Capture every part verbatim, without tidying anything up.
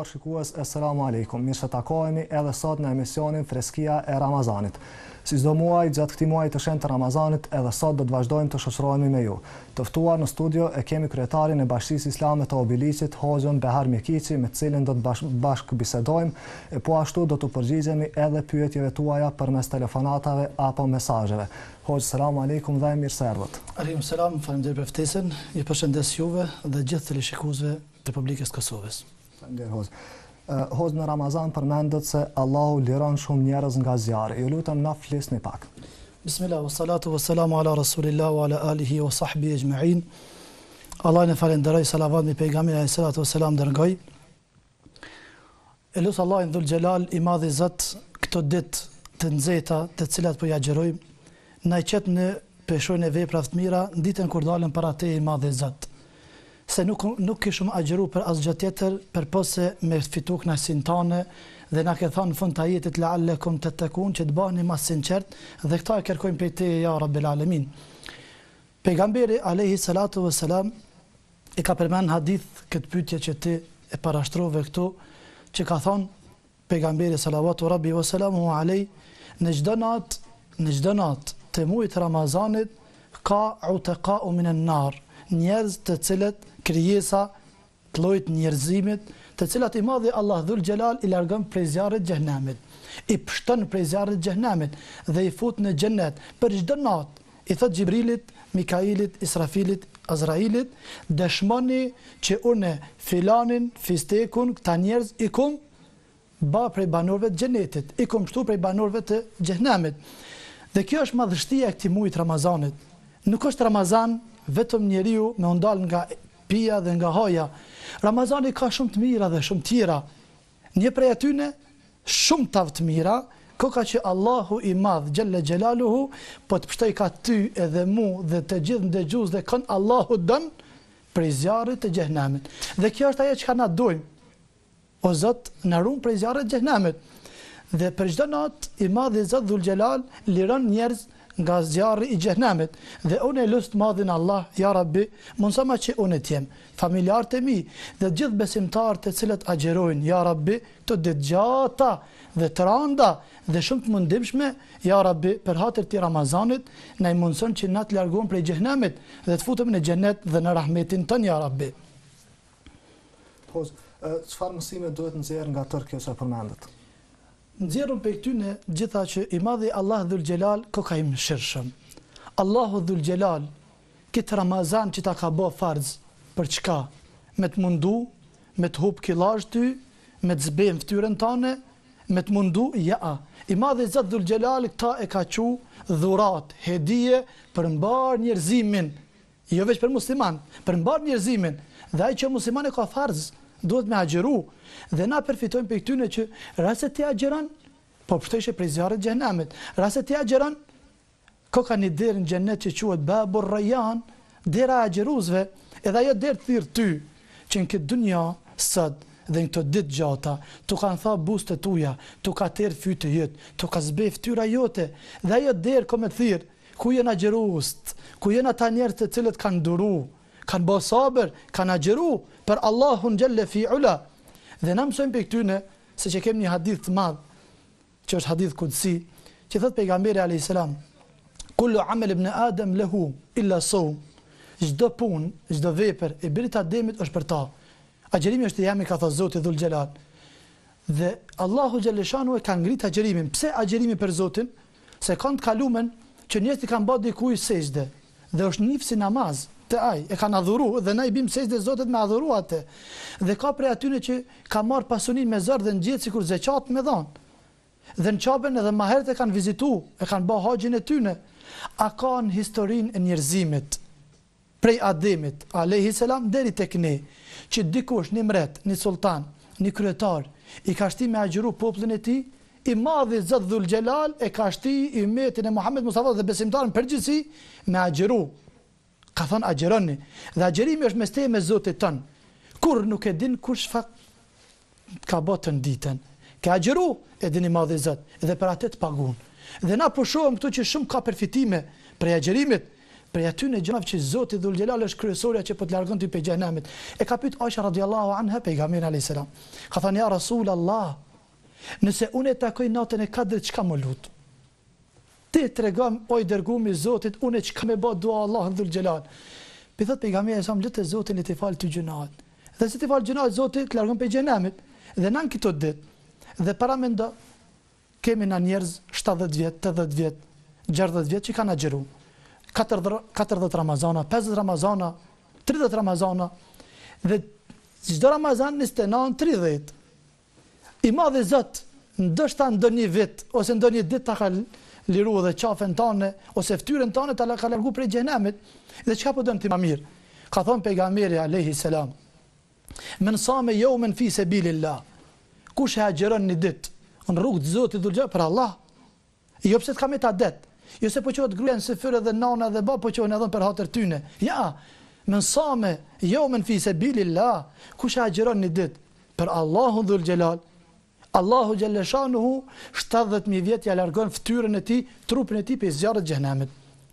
nderuar shikues, Assalamu alaikum. Mirë se takohemi edhe sot në emisionin Freskia e Ramazanit. Si çdo muaj, gjatë këtij muaji të shenjtë të Ramazanit, edhe sot do të vazhdojmë të shoqërohemi me ju. Të ftuar në studio e kemi kryetarin e Bashkisë Islame të Obiliqit, Hoxhën Behar Mjekiçi, me të cilin do të bash, bashkë bisedojmë, e po ashtu do të përgjigjemi edhe pyetjeve tuaja përmes telefonatave apo mesazheve. Hoxh, selam aleikum dhe mirë se erdhët. Aleikum selam, faleminderit për ftesën. Ju përshëndes juve dhe gjithë teleshikuesve të Republikës Kosovës. Faleminderit Hoxh. Uh, Hoxh, në Ramazan përmendet se Allahu liron shumë njerëz nga zjarri. Ju lutem na flisni pak. Bismillah, wa salatu wa salamu ala rasulillah wa ala alihi wa sahbihi ecma'in. Allah në falenderoj, salavat me pejgamberin alayhi salatu wa salam dërgoj. Elus Allahin dhul xhelal i madhi Zot, këto ditë të nxehta, të cilat po ja xherojmë, na i qet në peshojnë e veprave të mira, ditën kur dalën para te i madhi Zot. Se nuk, nuk kishëm agjeru për asgjë tjetër, për pose me fitu kënaqësinë tane, dhe na ke thënë në fund të ajetit la'allekum tattaqun, që të bahni më sinqert, dhe këta e kërkojmë prej te ja Rabbil Alamin. Pejgamberi alayhi salatu wassalam e ka përmend hadith këtë pyetje që ti e parashtrove këtu, që ka thënë pejgamberi sallallahu rabbi wassalamu alayhi, në çdo natë, në çdo natë të muajit Ramazanit ka utaqa'u minan nar, njerëz të cilët krijesa të llojit njerëzimit, të cilat i madhi Allah dhul xhelal i largon prej zjarrit të xhenemit, i pshton prej zjarrit të xhenemit dhe i fut në xhenet për çdo natë. I thot Xhibrilit, Mikailit, Israfilit, Azrailit, dëshmoni që unë filanin, fistekun, këta njerëz i kum ba prej banorëve të xhenetit, i kum shtu prej banorëve të xhenemit. Dhe kjo është madhështia e këtij muajit Ramazanit. Nuk është Ramazan vetëm njeriu me undal nga pija dhe nga haja. Ramazani ka shumë të mira dhe shumë tjera. Një prej atyne shumë të të mira, koka që Allahu i madh xhalla xhelaluhu po të pështoj ka ty edhe mu dhe të gjithë ndëgjues dhe kënd Allahu dën prej zjarrit të xhenemit. Dhe kjo është ajo që na dojmë. O Zot, na ruaj prej zjarrit të xhenemit. Dhe për çdo natë i madh i Zot dhul xhelal liron njerëz nga zjarri i xhenemit. Dhe unë e lust madhin Allah, ja Rabbi, mundsama që unë të jem, familjarët e mi dhe gjithë besimtarët të cilët agjerojnë, ja Rabbi, të ditë gjata dhe të randa dhe shumë të mundimshme, ja Rabbi, për hatër të Ramazanit, na i mundson që na të largohen prej xhenemit dhe të futemi në xhenet dhe në rahmetin tën, ja Rabbi. Po, çfarë mësime duhet nxjerr nga tërë kjo që përmendet? Nxjerrëm për këtyne gjitha që i madhi Allah dhul xhelal ko ka i mëshirshëm. Allahu dhul xhelal këtë Ramazan që ta ka bë farz për çka? Me të mundu, me të hub killazh ty, me të zbejnë fytyrën tane, me të mundu, ja. I madhi Zot dhul xhelal këta e ka qu dhurat, hedije për mbar njerëzimin, jo veç për musliman, për mbar njerëzimin. Dhe ai që musliman e ka farz duhet me agjeru, dhe na përfitojmë për këtyne që rase ti agjeran, po pështëshe prej zjarrit të xhenemit. Rase ti agjeran, ko ka një derë në xhenet që quhet Babur Rayyan, dera e agjeruzve, edhe ajo derë të thirr ty, që në këtë dunja sot dhe në këto ditë gjata, tu kanë tha bustet tuja, tu ka terë fytë jët, tu ka zbe fytyra jote, dhe ajo derë ko me thirr, ku janë agjerust, ku janë ata njerëz të cilët kanë duru, kanë bë sabër, kanë agjeru për Allahun xhalla fi ula. Dhe na mësojmë për këtyne, se që kemi një hadith të madh, që është hadith kudsi, që thot pejgamberi alayhis salam, kullu amal ibn Adam lahu illa sawm. Çdo punë, çdo vepër e birit Ademit është për ta. Agjerimi është i jam, ka thënë Zoti dhul xhelal. Dhe Allahu xhaleshanu e ka ngrit agjerimin. Pse agjerimi për Zotin? Se kanë të kalumen që njerëzit kanë bërë dikujt sejdë, dhe është nifsi namaz të aj, e kanë adhuru, dhe na i bim sejdë Zotit me adhuru atë. Dhe ka prej atyne që ka marrë pasunin me zërë dhe në gjithë sikur zeqat me dhanë. Dhe në qaben edhe ma herët e kanë vizitu, e kanë ba haqin e tyne. A ka në historin e njerëzimit, prej Ademit, alayhis salam, deri tek ne, që dikush, një mret, një sultan, një kryetar, i ka shti me agjeru popullin e ti, i madhi Zot dhul xhelal e ka shti i ummetin e Muhammed Mustafa dhe besimtarën përgjithësi me agjeru. Ka thënë agjeroni, dhe agjerimi është mes teje me Zotin tën. Kur nuk e din kush fat ka botën ditën. Ka agjeru e dini madhi Zot, dhe për atë të pagun. Dhe na pushohem këtu që shumë ka përfitime prej agjerimit, Për aty në gjërat që Zoti Dhul Xhelal është kryesorja që po të largon ty prej xhenemit. E ka pyet Aisha radhiyallahu anha pejgamberin alayhis salam. Ka thënë ja Rasul Allah, nëse unë e takoj natën e Kadrit, çka më lut? Ti tregom o i dërguar i Zotit, unë çka më bë dua Allah Dhul Xhelal. Pe thot pejgamberi sa më lutë Zotin e të fal ty gjunat. Dhe se të fal gjunat Zoti të largon prej xhenemit. Dhe nën këto ditë. Dhe para mendo kemi na njerëz shtatëdhjetë vjet, tetëdhjetë vjet, gjashtëdhjetë vjet që kanë agjëru. katërdhjetë Ramazana, pesëdhjetë Ramazana, tridhjetë Ramazana. Dhe çdo Ramazan njëzet e nëntë tridhjetë. I madhi Zot, ndoshta ndonjë vit ose ndonjë ditë ta ka liru dhe qafën tane ose fytyrën tane ta ka largu prej xhenemit. Dhe çka po don ti më mirë? Ka thënë pejgamberi alayhi salam: "Men sama yawman fi sabilillah." Kush e agjeron një ditë në rrugë të Zotit Dhul Xhelal për Allah, jo pse të kam ta det, jo se po qohet gruaja në fytyrë dhe nana dhe baba po qohen edhe për hatër tyne. Ja, men sama yawman fi sabilillah, kush e agjeron një ditë për Allahun Dhul Xhelal, Allahu Jalla Shanuhu shtatëdhjetë mijë vjet ja largon fytyrën e tij, trupin e tij pe zjarrit të xhenemit.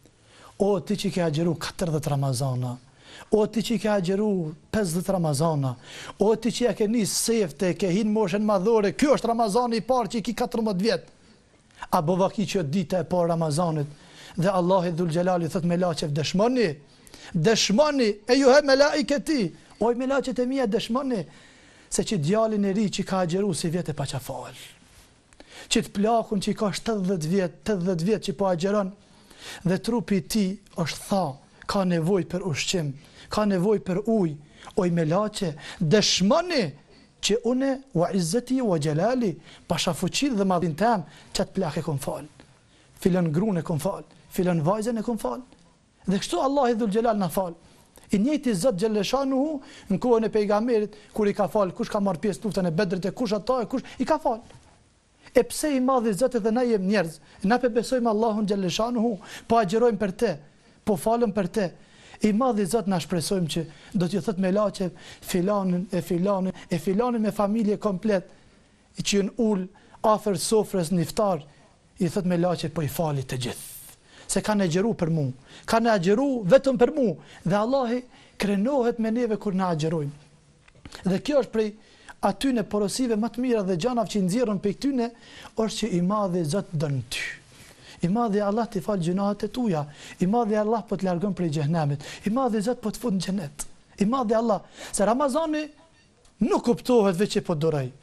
O ti që ke agjeru katërdhjetë Ramazana, o ti që ke agjeru pesëdhjetë Ramazana, o ti që ja ke nis sefte, ke hin moshën madhore, ky është Ramazani i parë që i ki katërmbëdhjetë vjet. A bova ki që dita e parë Ramazanit, dhe Allahu Dhul Xhelali thot me laqev dëshmoni, dëshmoni e juhe me laiketi, oj me laqet e mia dëshmoni, se që djalin e ri që ka agjeru si vjet e pa qa fal. Që të plakun që i ka shtatëdhjetë vjet, tetëdhjetë vjet që po agjeron, dhe trupi ti është tha, ka nevoj për ushqim, ka nevoj për uj, oj me laqe, dëshmoni që une, wa izzeti, wa gjelali, pasha fuqit dhe madhin tem, që të plak e kom fal. Filën grun e kom fal, filën vajzen e kom fal. Dhe kështu Allah i Dhul Xhelal na fal. I njëjti Zot Xheleshanuhu në kohën e pejgamberit, kur i ka fal, kush ka marrë pjesë luftën e Bedrit e kush ata e kush i ka fal. E pse i madhi Zoti dhe na jem njerëz, na pe besojmë Allahun Xheleshanuhu, po agjerojmë për te, po falëm për te. I madhi Zot na shpresojmë që do t'ju thot me laqe filanin e filanin e filanin me familje komplet, i që në ul afër sofrës në iftar, i thot me laqe po i falit të gjithë. Se kanë agjeru për mu, kanë agjeru vetëm për mu, dhe Allahi krenohet me neve kur na agjerojmë. Dhe kjo është prej atyne porosive më të mira dhe gjanav që i nxjerrën për këtyne, është që i madhi Zot dën ty. I madhi Allah t'i fal gjunahet e tuja, i madhi Allah po të largon prej xhenemit, i madhi Zot po të fut në xhenet. I madhi Allah, se Ramazani nuk kuptohet veç që po duroj.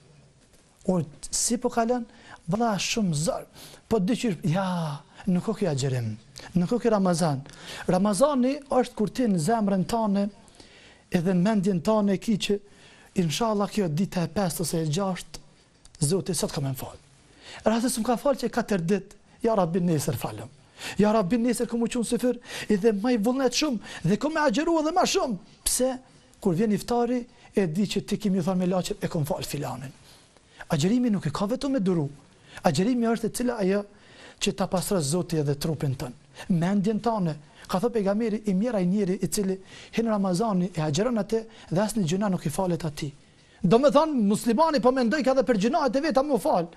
O si po kalon, valla shumë zor. Po diqysh, ja, nuk o kjo agjerim, nuk o kjo Ramazan. Ramazani është kur ti në zemrën tane edhe në mendjen tane e ki që inshallah kjo dita e pestë ose e gjashtë, Zoti sot ka me më falë. Rrasë së më ka falë që katër ditë, ja Rabbin nesër falëm. Ja Rabbin nesër këmu qunë sëfër, edhe ma i vullnet shumë, dhe këmë agjeru edhe ma shumë. Pse? Kur vjen iftari, e di që ti kimi thonë me laqet, e këmë falë filanin. Agjerimi nuk e ka vetëm me duru. Agjerimi është e cila ajo që ta pasrës Zoti edhe trupin tënë. Mendjen tane. Ka thë pejgamberi, i mjera i njeri i cili hinë Ramazani e agjeron atë dhe asë një gjuna nuk i falet ati. Do me thonë, muslimani po mendoj ka dhe për gjunahet e veta mu falë.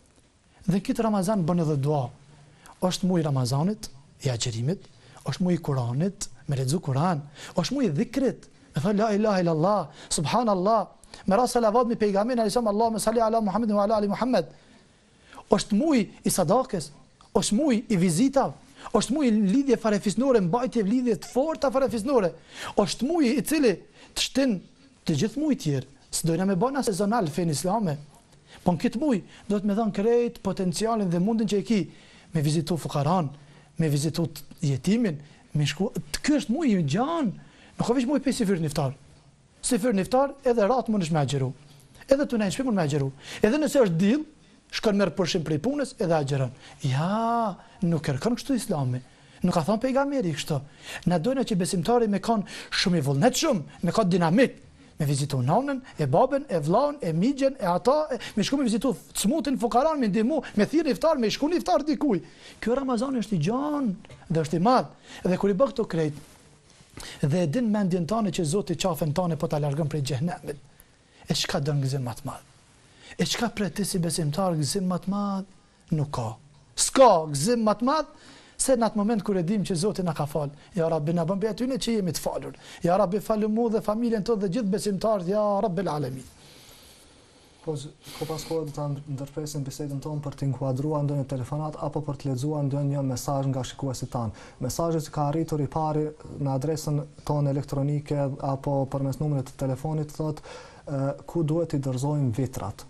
Dhe këtë Ramazan bënë edhe dua. Është muj Ramazanit, i agjerimit, është muj Kuranit, me lexu Kuran, është muj dhikrit, me thë la ilaha illallah, subhanallah, me ra salavat mi pejgamberin alayhis salam, Allahumma salli ala Muhammedin wa ala ali Muhammed. Është muj i sadakës, është muj i vizitav, është muj i lidhje farefisnore, mbajtje lidhje të forta farefisnore, është muj i cili të shtin të gjithë muj tjerë, s'dojna me bëna sezonal fen islame. Po në këtë muj do të me dhanë krejt potencialin dhe mundin që e ki me vizitu fukaran, me vizitu jetimin, me shku... Ky është muj i gjanë, nuk ka veç muj për sifir niftar. Sifir niftar edhe ratë mund është me agjeru. Edhe të nejnë shpi mund me agjeru. Edhe nëse është dil, shkon merë përshim prej punës edhe agjeron. Ja, nuk kërkon kështu islami. Nuk ka thonë pejgamberi kështu. Na dojna që besimtari me kanë shumë i vullnet shumë, me kanë dinamik. Me vizitu nanën, e babën, e vllaun, e migjen, e ata, e, me shku me vizitu smutin, fukaran, me ndimu, me thirë iftar, me shku një iftar dikuj. Kjo Ramazan është i gjanë dhe është i madh. Dhe kur i bë këto krejt, dhe din mendjen tane që Zoti qafën tane po ta largën prej xhenemit, e çka don gëzim më të madh? E çka për ti si besimtar gëzim më të madh? Nuk ka. S'ka gëzim më të madh Se në atë moment kur e dim që Zoti na ka fal, ja Rabbi na bën atyne që jemi të falur. Ja Rabbi falë mua dhe familjen tonë dhe gjithë besimtarët, ja Rabbil alamin. Po ko pas kohë të ndërpresim bisedën tonë për të inkuadruar ndonjë telefonat apo për të lexuar ndonjë mesazh nga shikuesit tanë. Mesazhet që ka arritur i pari në adresën tonë elektronike apo përmes numrit të telefonit thotë ku duhet i dorëzojmë vitrat.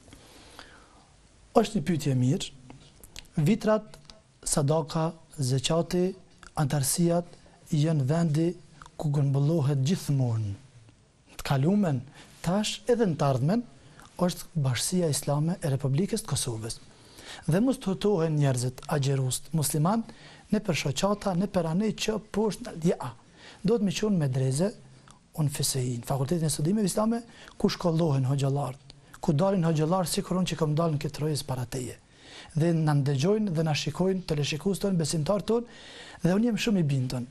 Është një pyetje mirë. Vitrat, sadaka, zeqati, antarësiat janë vendi ku grumbullohet gjithmonë. Të kalumen, tash edhe në të ardhmen, është Bashkia Islame e Republikës të Kosovës. Dhe mos të hutohen njerëzit agjerus musliman në për shoqata, në për anej që poshtë në dja. Do të me qonë medreze, unë fesejin, Fakultetin e Studimeve Islame, ku shkollohen hoxhallarët, ku dalin hoxhallarë si kuron që kam dalin këtë rojës para teje. Dhe në ndëgjojnë dhe në shikojnë të leshikus tonë, besimtar tonë, dhe unë jem shumë i bindën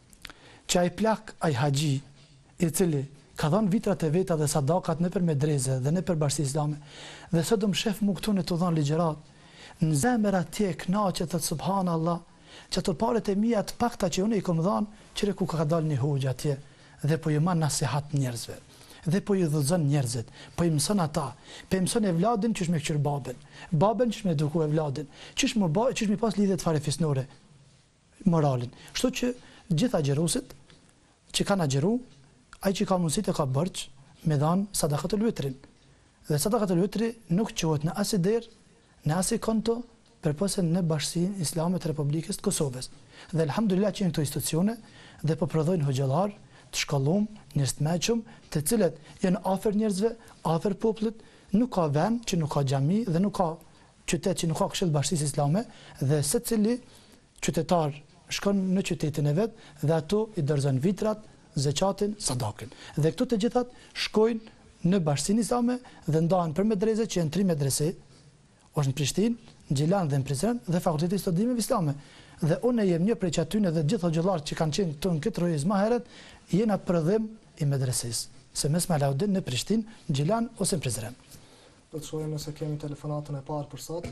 që ai plak, ai haxhi, i cili ka dhënë vitrat e veta dhe sadakat në për medreze dhe në për Bashkinë Islame, dhe sot do më shef mu këtu në të dhënë ligjërat, në zemër atje kënaqet të subhanallah, që ato paret e mia të pakta që unë i kam dhënë, qire ku ka dalë një hoxh atje dhe po i man nasihat njerëzve. Dhe po i dhëzën njerëzit, po i mëson ata, po i mëson evladin qysh me këqyr babën, babën qysh me eduku evladin, qysh me ba, qysh me pas lidhje të fare fisnore, moralin. Kështu që gjitha agjerusit që kanë agjeru, ai që ka mundësi të ka bërç me dhanë sadakatul vitrin. Dhe sadakatul vitri nuk quhet në as i derë, në as i konto, përpose në Bashkinë Islame të Republikës të Kosovës. Dhe alhamdulillah që janë këto institucione dhe po prodhojnë hoxhallar të shkollum, njerëz të meqëm, të cilët janë afër njerëzve, afër popullit, nuk ka vend që nuk ka xhami dhe nuk ka qytet që nuk ka këshill Bashkisë Islame dhe secili qytetar shkon në qytetin e vet dhe ato i dorëzon vitrat, zeqatin, sadakin. Dhe këto të gjithat shkojnë në Bashkinë Islame dhe ndahen për medreze që janë tri medrese, është në Prishtinë, në Gjilan dhe në Prizren dhe Fakulteti i Studimeve Islame. Dhe unë jem një prej atyne dhe gjithë hoxhallarët që kanë qenë këtu në këtë rojë më herët, jena prodhim i medresesë, se mes Malaudin në Prishtinë, në Gjilan ose në Prizren. Do të shohim nëse kemi telefonatën e parë për sot.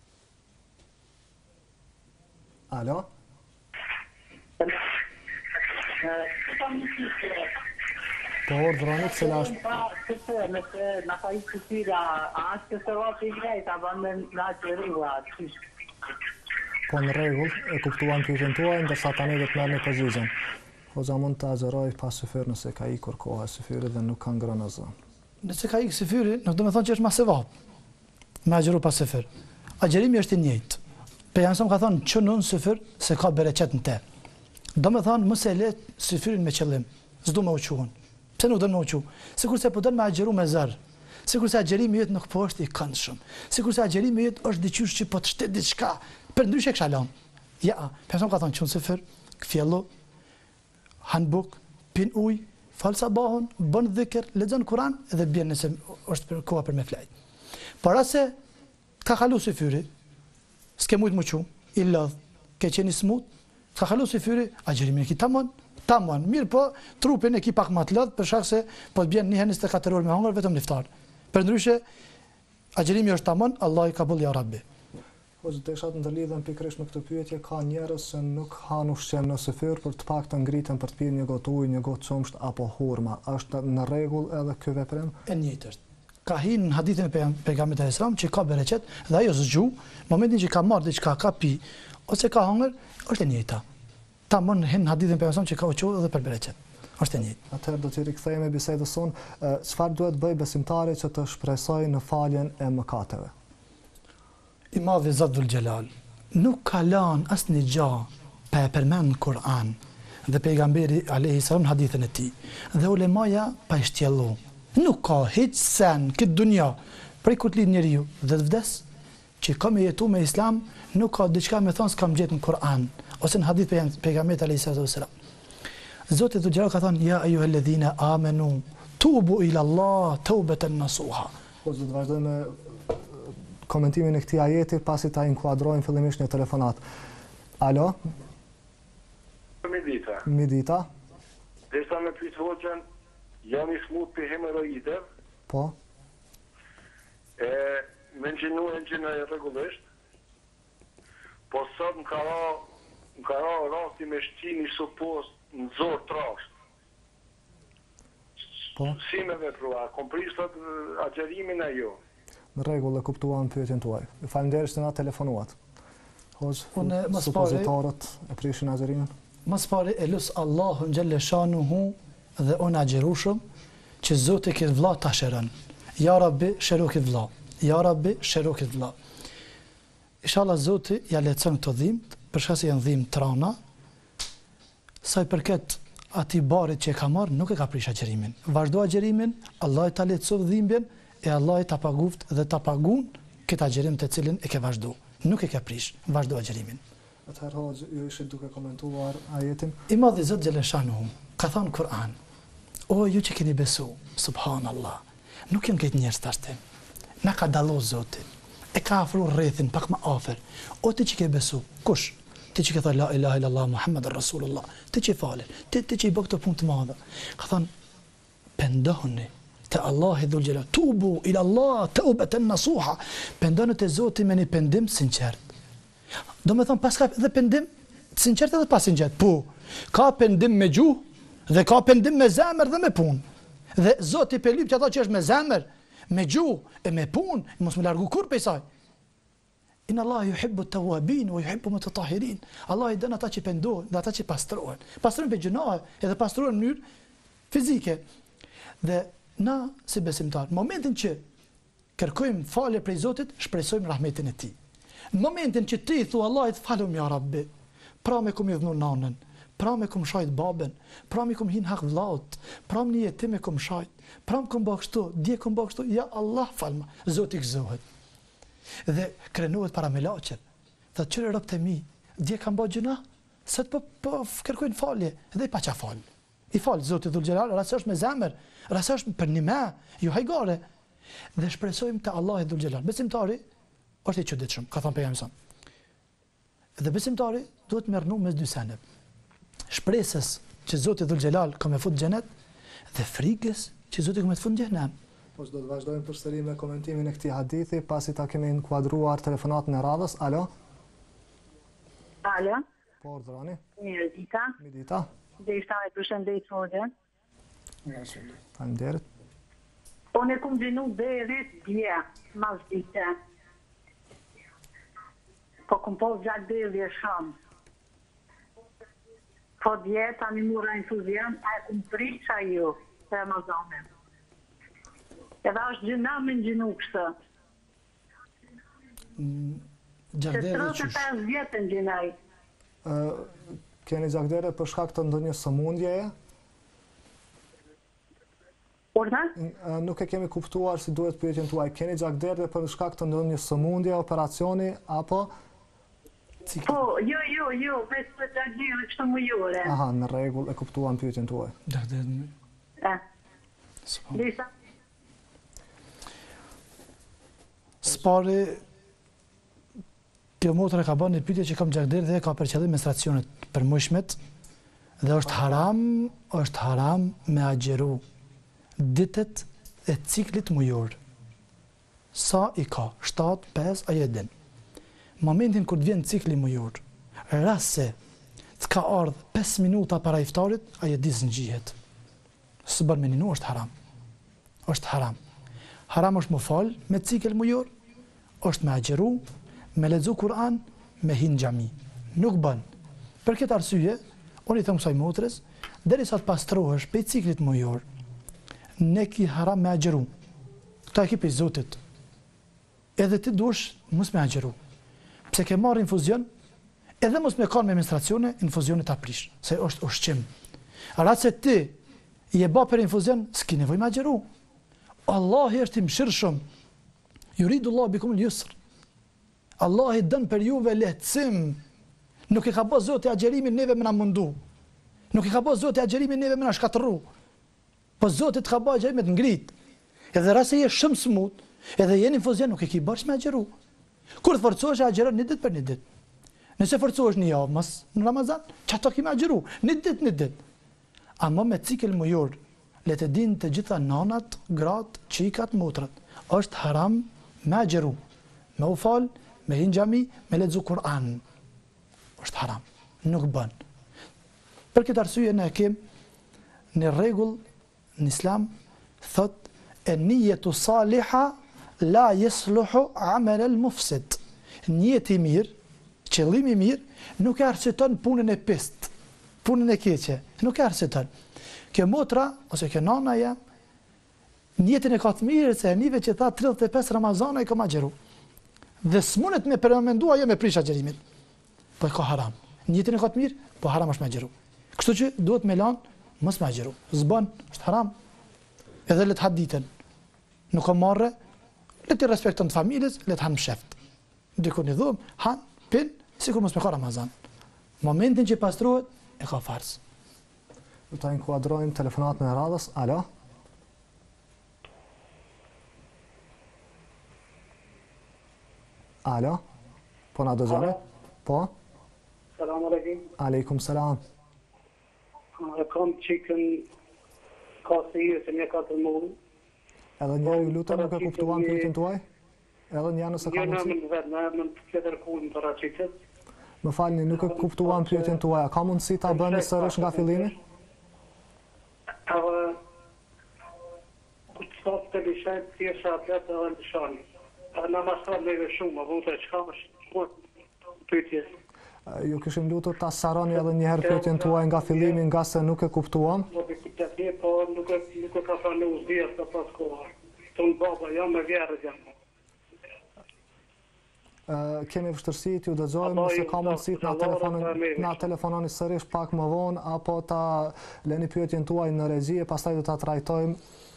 Alo? Po ordroni se na është nëse na ka i këtyra, a është se ropi i grejt, a bënë nga që rrugë atë. Po në rregull, e kuptuan pyetjen tuaj, ndërsa tani do të merrni pozicion. Hoxha mund të azëroj pas syfyr nëse ka ikur koha e syfyrit dhe nuk ka ngrënë asgjë. Nëse ka ikë syfyri, nuk do të thonë që është ma sevap me agjeru pas syfyr. Agjerimi është i njëjtë. Pejgamberi ka thonë çunun syfyr se ka bereqet në te. Do të thonë mos e le syfyrin me qëllim, s'do më uquhun. Pse nuk do më uquh? Sikurse po don me agjeru me zër. Sikurse agjerimi jot nuk po është i këndshëm. Sikurse agjerimi jot është diçysh që po të shtet diçka. Për ndryshe kisha lënë. Ja, pejgamberi ka thonë çun syfyr, kfjello, hanbuk, pin ujë, fal sabahun, bën dhikr, lexon Kur'an dhe bjen nëse është për koha për me flaj. Para se ka kalu syfyri, s'ke mujt më qu, i lodh, ke qenë smut, ka kalu syfyri, agjerimin e ki tamam, tamam, mirë po, trupin e ki pak më të lodh për shkak se po të bjen një njëzet e katër orë me hongër vetëm iftar. Për ndryshe, agjerimi është tamam, Allah i kabul ya Rabbi. Po të isha të ndërlidhen pikërisht me këtë pyetje, ka njerëz që nuk han ushqim në syfyr për të paktën ngritën për të pirë një gotë ujë, një gotë çumsht apo hurma. Është në rregull edhe ky veprim? E njëjtë është. Ka hinë në hadithin e pejgamberit alayhis salam që ka bereqet dhe ajo zgju, në momentin që ka marrë diçka, ka pi ose ka hëngër, është e njëjta. Tamam hinë në hadithin e pejgamberit që ka uqur edhe për bereqet. Është e njëjtë. Atëherë do të rikthehemi bisedës sonë, çfarë duhet bëj besimtari që të shpresojë në faljen e mëkateve? I madhi Zot Dhul Gjelal nuk ka lanë asë një gja pa e përmend Kur'an dhe pejgamberi alayhis salam hadithin e tij dhe ulemaja pa i shtjellu. Nuk ka hiç sen këtë dunja prej kur të lidh njeriu dhe të vdes që ka me jetu me islam, nuk ka diçka me thonë s'kam gjetë në Kur'an ose në hadith pejgamberit alayhis salam. Zoti Dhul Gjelal ka thënë ja ayyuhalladhina amanu tubu ila Allah tawbatan nasuha. Po do të vazhdojmë komentimin e këtij ajeti pasi ta inkuadrojmë fillimisht në telefonat. Alo? Midita. Midita. Derisa me pyet hoxhën, jam i smut për hemoroide. Po. E me gjinu e gjinu e regullisht. Po sot më ka ra më ka ra rasti me shqini supos në zorë trash. Po, Si me veprua, kom prish thot agjerimin e jo. në rregull e kuptuam pyetjen tuaj. Faleminderit që na telefonuat. Hoxh, Unë mos supozitorët e prishin agjerimin? Mas pari e lusë Allahun gjelle shanuhu dhe unë agjerushëm që Zoti këtë vla ta shërën. Ja Rabbi, shëro këtë vla. Ja Rabbi, shëro këtë vla. Inshallah Zoti ja lecën këto dhimt, përshka se janë dhimt trana, sa i përket ati barit që e ka marrë, nuk e ka prish agjerimin. Vazhdo agjerimin, Allah e ta lecov dhimbjen, e Allah e ta paguft dhe ta pagun këtë agjerim të cilin e ke vazhdo. Nuk e ke prish, vazhdo agjerimin. Atëherë Hoxh, ju ishit duke komentuar ajetin. I madhi Zot Gjeleshanuhum, ka thonë Kur'an, o ju që keni besu, subhanallah, nuk jënë këtë njerës të ashtim, na ka dalo Zotin, e ka afru rrethin pak ma afer, o ti që ke besu, kush? Ti që ke thë la ilaha illallah, Muhammed Rasulullah, ti që i falen, ti, ti që i bë këtë punë të madhe, ka thonë, pendohuni, te Allah i dhul gjelal, tubu ila Allah, te ubeten nasuha, pendohuni te Zotin me një pendim sinqert. Do me thonë pas ka dhe pendim sinqert edhe pas sinqert. Po, ka pendim me gjuhë dhe ka pendim me zemër dhe me punë. Dhe Zoti pe lyp që ata që është me zemër, me gjuhë e me punë, mos më largu kur pej saj. Inna Allah yuhibbu at-tawwabin wa yuhibbu mutatahhirin. Allah i dën ata që pendohen dhe ata që pastrohen. Pastrohen pe gjunahe edhe pastrohen në mënyrë fizike. Dhe na si besimtar, në momentin që kërkojmë falje prej Zotit, shpresojmë rahmetin e Tij. Në momentin që ti thu Allahit falum ja Rabbi, pra me kum i dhnu nanën, pra me kum shajt baben, pra me kum hin hak vllaut, pra me një jetim e kum shajt, pra me kum bakështu, dje kum bakështu, ja Allah falma, Zoti gëzohet. Dhe krenohet para melaqet. Dhe qëre rob të mi, dje kam bë gjëna, sot po, po kërkojnë falje, dhe i pa qa fal. I fal Zoti dhul gjelal, rase është me zemër, rase është për një me, ju hajgare. Dhe shpresojmë të Allah dhul gjelal. Besimtari është i çuditshëm, ka thënë pejgamberi sa. Dhe besimtari duhet të merrnu mes dy sene. Shpresës që Zoti dhul xhelal ka më fut në xhenet dhe frikës që Zoti ka më fut në xhenem. Po do të vazhdojmë përsëri me komentimin e këtij hadithi pasi ta kemi inkuadruar telefonatën e radhës. Alo? Alo? Po, urdhroni. Mirë dita. Mi dita. Dhe ishta me përshëndet Hoxhën. Faleminderit. Unë e kum gjenu derit dje, mas dite. Po kum po gjatë derdhje shumë. Po dje tani mura infuzion, a e kum prisha ju për Amazonin. Edhe është gjëna me në gjënu kështë. Gjakdere Që qysh? pesë vjetë në gjënaj. Keni gjakdere për shkak të ndonjë sëmundjeje? Urna? Nuk e kemi kuptuar si duhet pyetjen tuaj. Keni gjakdere për shkak të ndonjë sëmundje, operacioni apo Po, jo, jo, jo, vetë për të gjirë, kështë më jure. Aha, në rregull, e kuptuam pyetjen tuaj. Gjakdere në... Eh, Lisa? Spari, kjo motra ka bërë një pyetje që kam gjakdere dhe ka për qëllim menstruacionet për mushmet dhe është haram, është haram me agjeru ditët e ciklit mujor. Sa i ka? shtatë, pesë, a jedin. Momentin kur të vjen cikli mujor, rase të ka ardhë pesë minuta para iftarit, a jedis në gjihet. Së bërë meninu është haram. është haram. Haram është më falë me cikl mujor, është me agjeru, me lexu Kur'an, me hin xhami. Nuk bën. Për këtë arsye, unë i them kësaj motrës, derisa të pastrohesh pe ciklit mujor, ne ki haram me agjeru. Këta e ki për Zotit. Edhe ti dush mos me agjeru. Pse ke marrë infuzion, edhe mos me kanë me menstruacione, infuzionit ta prish, se është ushqim. Arat se ti i e ba për infuzion, s'ki nevoj me agjeru. Allahi është i mëshirshëm. Yuridu Allahu bikum al-yusr. Allahi dën për juve lehtësim. Nuk i ka bë Zoti agjerimin neve me na mundu. Nuk i ka bë Zoti agjerimin neve me na shkatërru. Po Zoti të ka bë agjerimin të ngrit. Edhe rase je shumë smut, edhe jeni infuzion nuk e ki bërsh me agjeru. Kur të forcohesh agjeron një ditë për një ditë. Nëse forcohesh një javë mas në Ramazan, çato ki me agjeru, një ditë një ditë. Ama me cikël mujor, le të dinë të gjitha nanat, gratë, qikat, motrat, është haram me agjeru, me u fal, me hin xhami, me lexu Kur'an. Është haram. nuk bën. Për këtë arsye ne kemë në rregull në Islam thot e niyetu saliha la yasluhu amal al-mufsid. Niyeti i mirë, qëllimi i mirë nuk e arsyeton punën e pist, punën e keqe, nuk e arsyeton. Kjo motra ose kjo nana ja niyetin e ka të mirë se nive që tha tridhjetë e pesë Ramazana i ka magjeru. Dhe s'munët me përmendua jo me prish agjerimin. Po e ka haram. Niyetin e ka të mirë, po haram është magjeru. Kështu që duhet me lanë, mos magjeru. S'bën, është haram. Edhe le të ha ditën. Nuk ka marrë, le të respekton të familjes, le të hanë msheft. Dikur një dhumë, hanë, pinë, sikur mos me ka Ramazan. Momentin që pastrohet, e ka farz. Do ta inkuadrojmë telefonatën e radhës. Alo? Alo? Po na dëgjoni? Po? Selam aleikum. Aleikum selam. E kam qikën ka se i se një katër muaj. Edhe njëri ju lutem nuk e kuptuan pyetjen tuaj? Edhe një nëse ka Jo, në mundësi? më vetë, në më të tjetër kullën të raqitët. Më falni, nuk e kuptuan pyetjen tuaj. A ka mundësi ta bëni sërish nga fillimi? Edhe, ku të sot të lishajt, tjesha atlet edhe në lishani. Edhe në masrat neve shumë, a vute, qka më shumë pyetje. Ju kishim lutur ta saroni edhe një herë pyetjen tuaj nga fillimi, nga se nuk e kuptuam. Po të këtë tje, po nuk e, nuk e ka franu zdirë të pas kohë. Tonë baba, jam me vjerët jam. Uh, kemi vështërsi t'ju dëgjojmë nëse ka mundësi na telefononi na telefononi sërish pak më vonë apo ta lëni pyetjen tuaj në regji e pastaj do ta trajtojmë.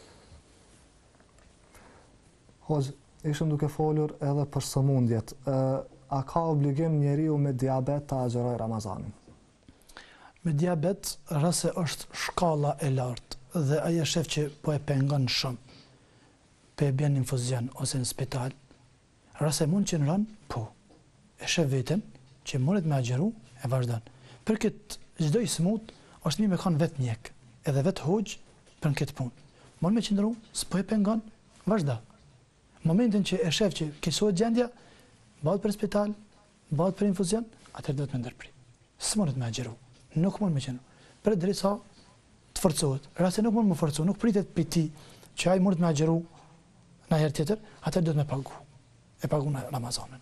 Hoxh, ishim duke folur edhe për sëmundjet. Uh, a ka obligim njeriu me diabet ta agjeroj Ramazanin? Me diabet, rase është shkalla e lartë dhe ajo shef që po e pengon shumë. Po e bjen në infuzion ose në spital. Rase mund që në rënë, po. E shef vetën që mundet me agjeru, e vazhdan. Për këtë çdo i smut, është mirë me kanë vetë mjek, edhe vetë hoxh për në këtë punë. Mund me qëndru, s'po e pengon, vazhda. Momentin që e shef që kesohet gjendja, bëhet për spital, bëhet për infuzion, atëherë do të me ndërpri. S'mundet me agjeru, nuk mund me qëndru. Për drejt sa të forcohet. Rase nuk mund me forcohet, nuk pritet për ti që ai mundet me agjeru në herë tjetër, atëherë do të me pagu. E pagu në Ramazanin.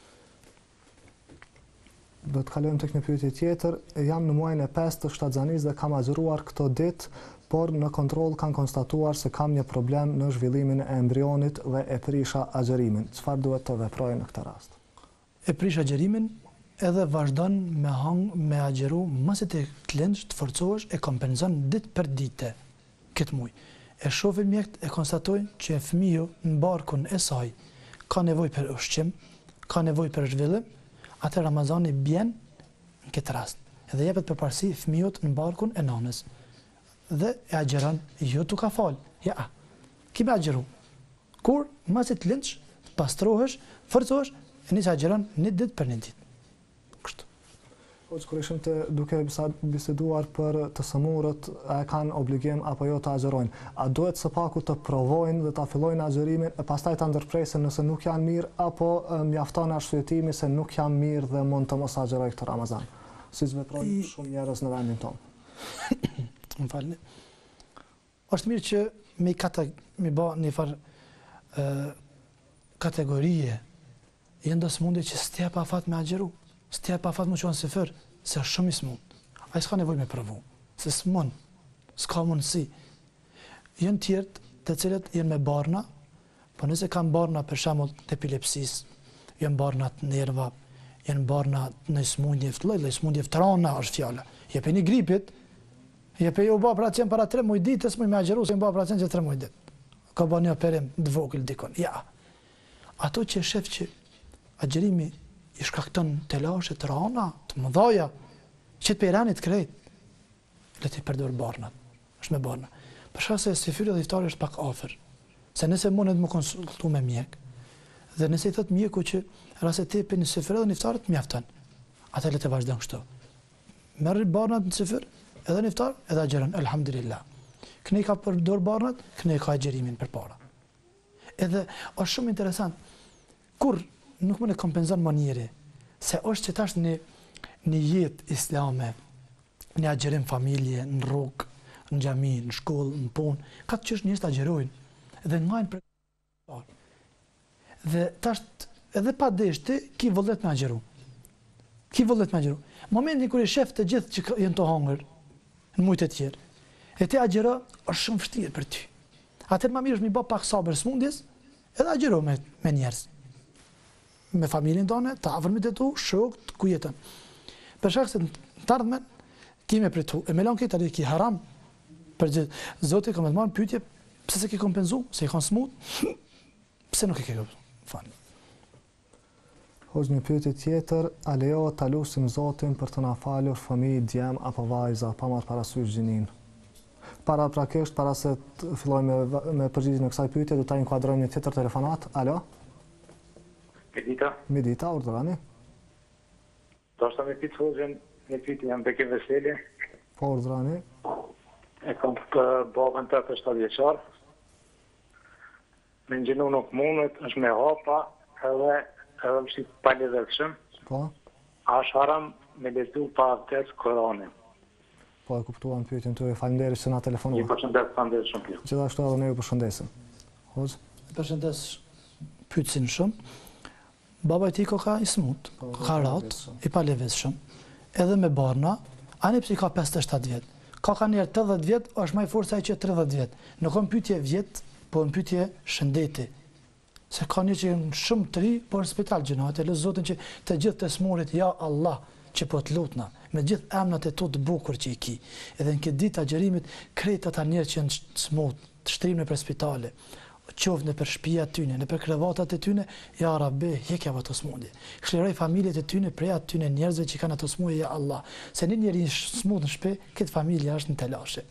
Do të kalojmë tek një pyetje tjetër. Jam në muajin e pesë të shtatzanisë dhe kam agjëruar këto ditë, por në kontroll kanë konstatuar se kam një problem në zhvillimin e embrionit dhe e prisha agjërimin. Çfarë duhet të veproj në këtë rast? E prish agjërimin edhe vazhdon me hang me agjëru, mos e të klëndsh, të forcohesh, e kompenzon ditë për ditë këtë muaj. E shohin mjekët e konstatojnë që fëmiu në barkun e saj ka nevojë për ushqim, ka nevojë për zhvillim, atë Ramazani bjen në këtë rast. Edhe jepet përparësi fëmijët në barkun e nanës. Dhe e agjeron, jo tu ka fal. Ja, ki me agjeru. Kur, mas e të lindsh, të pastrohesh, forcohesh, e një që agjeron një ditë për një ditë. Kështu. Hoxh, kur ishim të duke biseduar për të sëmurët, a e kanë obligim apo jo të agjerojnë? A duhet së paku të provojnë dhe ta fillojnë agjerimin e pastaj ta ndërpresin nëse nuk janë mirë, apo mjafton arsyetimi se nuk janë mirë dhe mund të mos agjeroj këtë Ramazan? Si veprojnë shumë njerëz në vendin tonë. Më falni. Është mirë që me kata me bë një far ë kategorie janë dos mundi që s'tia pa fat me agjeru. S'tia pa fat më qënë sefer, se është shumë i smut. A i s'ka nevoj me provu, se s'mon, s'ka mundësi. Jënë tjertë të cilët jenë me barna, po nëse kanë barna për shembull të epilepsis, jenë barna të nerva, jenë barna në smundje të lloj, smundje të rana është fjala. Jepe një gripit, jepe u bë operacion para tre muaj ditës, më me agjeru se më bë operacion që tre muaj ditë. Ka bën një operim të vogël dikon. Ja. Ato që shef që agjerimi i shkakton telashe të rana, të mëdhaja, që të pejranit krejt, le të i përdor barnat, është me barna. Për shkak se sefyri dhe iftari është pak afër, se nëse mundet më konsultu me mjek, dhe nëse i thot mjeku që rase te për një sefyri dhe një iftarit mjafton, atë le të vazhdon kështu. Merri barnat në sefyr, edhe një iftar, edhe agjeron, elhamdulillah. Këne i ka përdor barnat, këne i ka agjerimin për para. Edhe është shumë interesant, kur nuk më në kompenzon më njëri, se është që tash një një jetë islame, një agjerim familje, në rrugë, në xhami, në shkollë, në punë, ka të qësh njerëz të agjerojnë dhe ngajnë për dhe tash edhe pa deshti ki vëllet me agjeru. Ki vëllet me agjeru. Momentin kur i shef të gjithë që jenë të hangër në mujtë e tjerë, e ti agjero është shumë vështirë për ty. Atëherë më mirë është mi bë pak sabër smundjes, edhe agjero me, me njerëz. Me familjen tonë, të afërmit e tu, shokët, ku jetën. Për shkak se të ardhmen kime pritu. E me lanë këtë ali ki haram. Për gjithë, Zoti ka më të marrë pyetje, pse se ke kompenzu, se i kanë smut, pse nuk e ke falë. Hoxh, një pyetje tjetër, a lejohet ta lutim Zotin për të na falur fëmijë, djem apo vajza, pa marrë parasysh gjinin? Para prakisht, para se të fillojmë me, me përgjigjen e kësaj pyetje, do ta inkuadrojmë një tjetër telefonat. Alo? Midita. Midita, urdhërani. Do shta me pitë hoxhën, një pyetje jam Beke Veseli. Po, urdhërani. E kam për babën të të shtatë vjeqar. Me në gjinu nuk mundet, është me hapa, edhe edhe më shqip pali dhe këshëm. Po? A është haram me lezu pa abdes Koranin. Po, e kuptuam pyetjen tuaj, faleminderit që na telefonua. Një përshëndet, faleminderit shumë pjesë. Gjithashtu edhe ne ju përshëndesim. Hoxh? Përshëndes pyetsin shumë. Baba i tij ka i smut, ka rat, i paleveshëm. Edhe me barna, ani pse ka pesëdhjetë e shtatë vjet. Ka ka njerë tetëdhjetë vjet, është më i fortë se ai që tridhjetë vjet. Nuk ka pyetje vjet, po në pyetje shëndeti. Se ka një që janë shumë të ri, po në spital gjënohet, e lësë Zotin që të gjithë të smurit, ja Allah, që po të lutna, me gjithë emnat e tu të bukur që i ki. Edhe në këtë ditë agjerimit, krejt ata njerë që janë smut, të shtrim në për spitale, qoftë në për shtëpia tyne, në për krevatat e tyne, ja Rabbe, hekja ato smundje. Shliroj familjet e tyne prej atyne njerëzve që kanë ato smundje, ja Allah. Se një njeri smut në shtëpi, këtë familja është në telashe.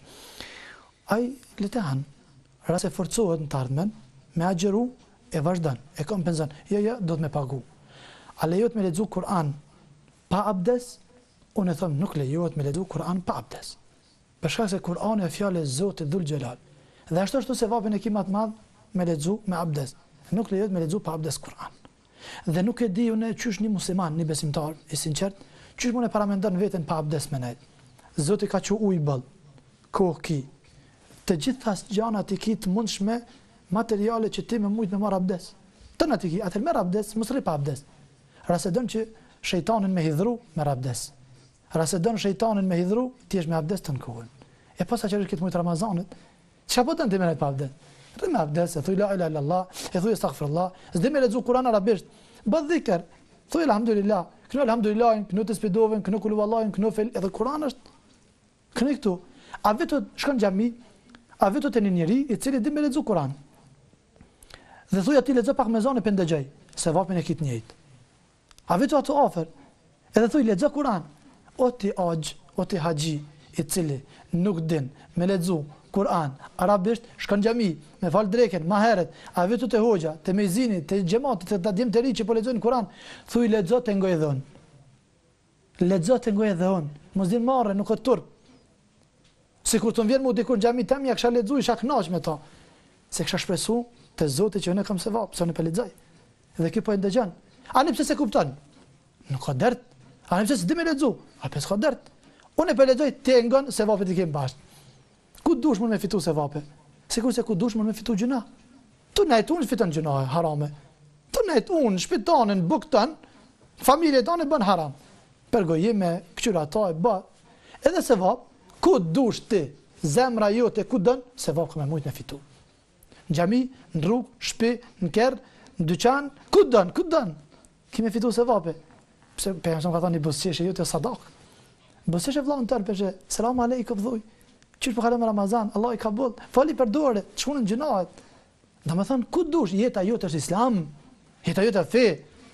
Ai letehan, rase forcohet në të ardhmen, me agjeru, e vazhdan, e kompenzon. Jo, jo, do të me pagu. A lejohet me lexu Kur'an pa abdes? Unë e them nuk lejohet me lexu Kur'an pa abdes. Për shkak se Kur'ani është fjalë e Zotit Dhul Xhelal. Dhe ashtu ashtu se vapin e ki më të madh me lexu me abdes. Nuk lejohet me lexu pa abdes Kur'an. Dhe nuk e di unë çysh një musliman, një besimtar i sinqert, çysh mund e paramendon veten pa abdes me nejt. Zoti ka që ujë ball, kohë ki. Të gjitha gjanat i ki të mundshme, materiale që ti me mujt me marr abdes. Të në ti ki, atër merr abdes, mos rri pa abdes. Rase don që shejtanin me hidhru, merr abdes. Rase don shejtanin me hidhru, ti jesh me abdes të në kohën. E posa që është këtë mujt Ramazanit, çka po të ti me nejt pa abdes? Rri me abdes, e thuj la ilaha illallah, e thuj astaghfirullah, s'di me lexu Kur'an arabisht, bë dhikr, thuj alhamdulillah, kënu alhamdulillah, kënu të spedovin, kënu kulu vallahin, kënu fel, edhe Kur'an është kënu këtu. A vetë shkon xhami, a vetë te një njeri i cili di me lexu Kur'an. Dhe thuj ati lexo pak me zonë për ndëgjaj, se vapin e kitë njëjtë. A vetë ato afer, edhe thuj lexo Kur'an, o ti agj, o ti haxhi, i cili nuk din me lexu Kur'an arabisht, shkon xhami, me fal dreken, ma heret, a vetë te hoxha, te mezini, te xhamatit, te dadim të ri që po lexojnë Kur'an, thuj lexo te ngoj dhon. Lexo te ngoj dhon, mos din marrë, nuk është turp. Sikur të vjen mu dikur në xhami tam ja kisha lexu, isha kënaq me ta. Se kisha shpresu te Zoti që unë kam se vap, se unë po lexoj. Dhe ky po e ndëgjon. Ani pse se kupton? Nuk ka dert. Ani pse s'di me lexu? A pse s'ka dert? Unë po lexoj te ngon se vapet i kem bash. Ku dush mund me fitu se vape? Sikur se ku dush mund me fitu gjuna. Tu najt unë fiton gjuna harame. Tu najt unë shpitanin bukton, familjet tonë bën haram. Përgojim me këqyra ta e bë. Edhe se vap, ku dush ti, zemra jote ku don, se vap me mujt me fitu. Në xhami, në rrugë, shtëpi, në kerr, në dyqan, ku don, ku don. Kimë fitu se vape. Pse pejgamberi ka thënë buzëqeshë jote sadak. Buzëqeshë vllahun tën pse selam aleikum dhuj. Çish po kalon Ramazan, Allah i ka boll. Fali për dorë, çunën gjinohet. Domethën ku dush, jeta jote është Islam. Jeta jote fe.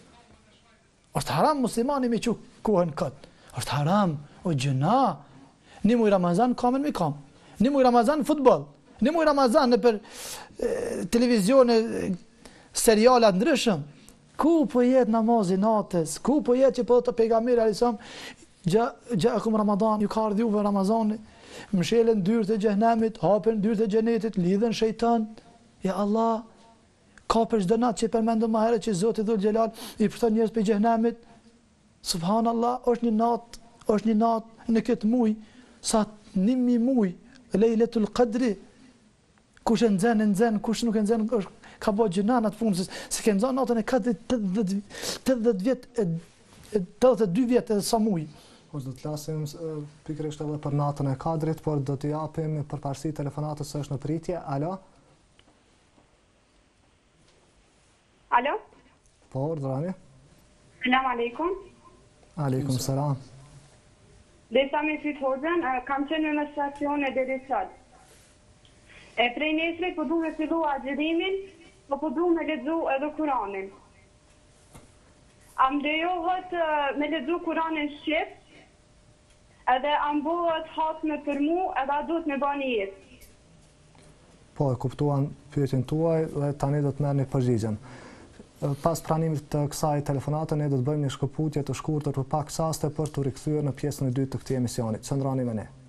Është haram muslimani me çu kohën kët. Është haram o gjuna. Në muaj Ramazan kamen me kam. Në muaj Ramazan futboll. Në muaj Ramazan në për e, televizione seriale ndryshëm. Ku po jetë namazi natës? Ku po jetë që po të pejgamberi alayhisalam gja gjakum Ramadan, ju ka ardhur juve Ramazani, mshelen dyert e xhenemit, hapen dyert e xhenetit, lidhen shejtan. Ja Allah, ka për çdo natë që përmendëm më herët që Zoti Dhul Xhelal i përthon njerëz për xhenemit. Subhanallah, është një natë, është një natë në këtë muj, sa nimi muj, Lejletul Qadri, kush e nxen, e nxen, kush nuk e nxen, është ka bëjë gjënan atë punë, se ke nxen natën e Kadrit tetëdhjetë vjet, tetëdhjetë e dy vjet edhe sa muj. Po do të flasim pikërisht edhe për natën e Kadrit, por do t'i japim përparësi telefonatës së është në pritje. Alo? Alo? Po, urdhrani. Selam aleikum. Aleikum selam. Dhe sa me fyt hoxën, kam qenë në stacion e deri sot. E prej nesrit po du me fillu agjerimin, po po du me lexu edhe Kuranin. Am lejohet me lexu Kuranin shqip, edhe am bëhet hatme për mu, edhe a duhet me bani jetë. Po, e kuptuan pyetjen tuaj dhe tani do të merrni përgjigjen. Pas pranimit të kësaj telefonate, ne do të bëjmë një shkëputje të shkurtër për pak çaste për të rikthyer në pjesën e dytë të këtij emisioni. Qëndroni me ne.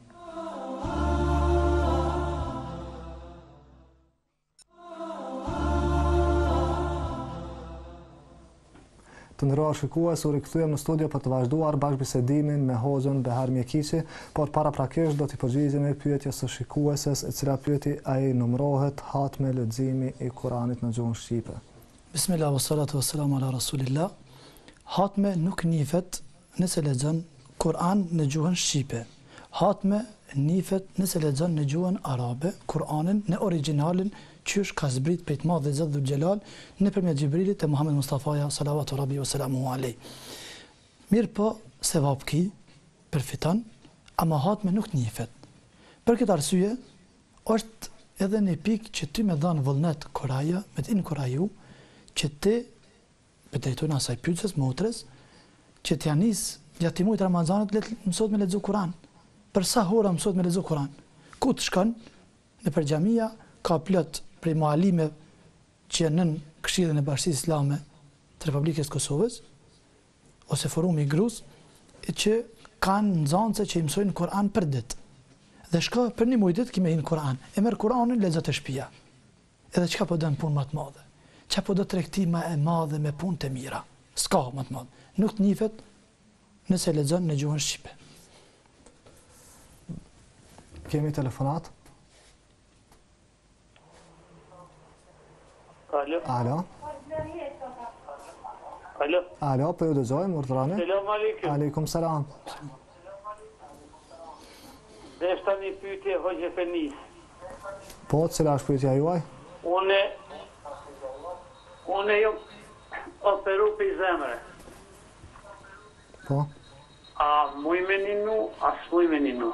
Të nderuar shikues, u rikthyem në studio për të vazhduar bashkëbisedimin me Hoxhën Behar Mjekiçi, por paraprakisht do t'i përgjigjemi pyetjes së shikueses, e cila pyeti ai numërohet hatme leximi i Kuranit në gjuhën shqipe. Bismillah wa salatu wa salamu ala rasulillah. Hatme nuk nifet nëse lexon Kur'an në gjuhën shqipe. Hatme nifet nëse lexon në gjuhën arabe, Kur'anin në origjinalin qysh ka zbrit pejt madh dhe Zot dhul Xhelal nëpërmjet Xhibrilit e Muhammed Mustafaja sallallahu rabbi wa salamuhu alej. Mirë po, sevap ki përfiton, ama hatme nuk nifet. Për këtë arsye, është edhe një pikë që ty me dhanë vullnet kuraja, me të inkuraju, që ti, për drejtojnë asaj pyetjes motres, që t'ja nis gjatë muajit Ramazanit le mësot me lexu Kur'an. Për sa hora mësot me lexu Kur'an? Ku të shkon? Në për xhamia ka plot prej mualime që janë nën Këshillin e Bashkisë Islame të Republikës Kosovës ose Forumi i Grus, që kanë nxënëse që i mësojnë Kur'an për ditë. Dhe shka për një muaj ditë kime hinë Kur'an, e merr Kur'anin lexon te shtëpia. Edhe çka po don punë më të madhe. Çka po do tregtima e madhe me punë të mira. S'ka më të madhe. Nuk të nifet nëse lexon në gjuhën shqipe. Kemi telefonat? Alo? Alo? Alo? Alo, po ju dëgjojmë, urdhrani. Selam aleikum. Aleikum selam. Dhe është një pyetje Hoxha Fenis. Po, cila është pyetja juaj? Une, une jam operu për zemre. Po. A muj me ninu, a s'muj me ninu.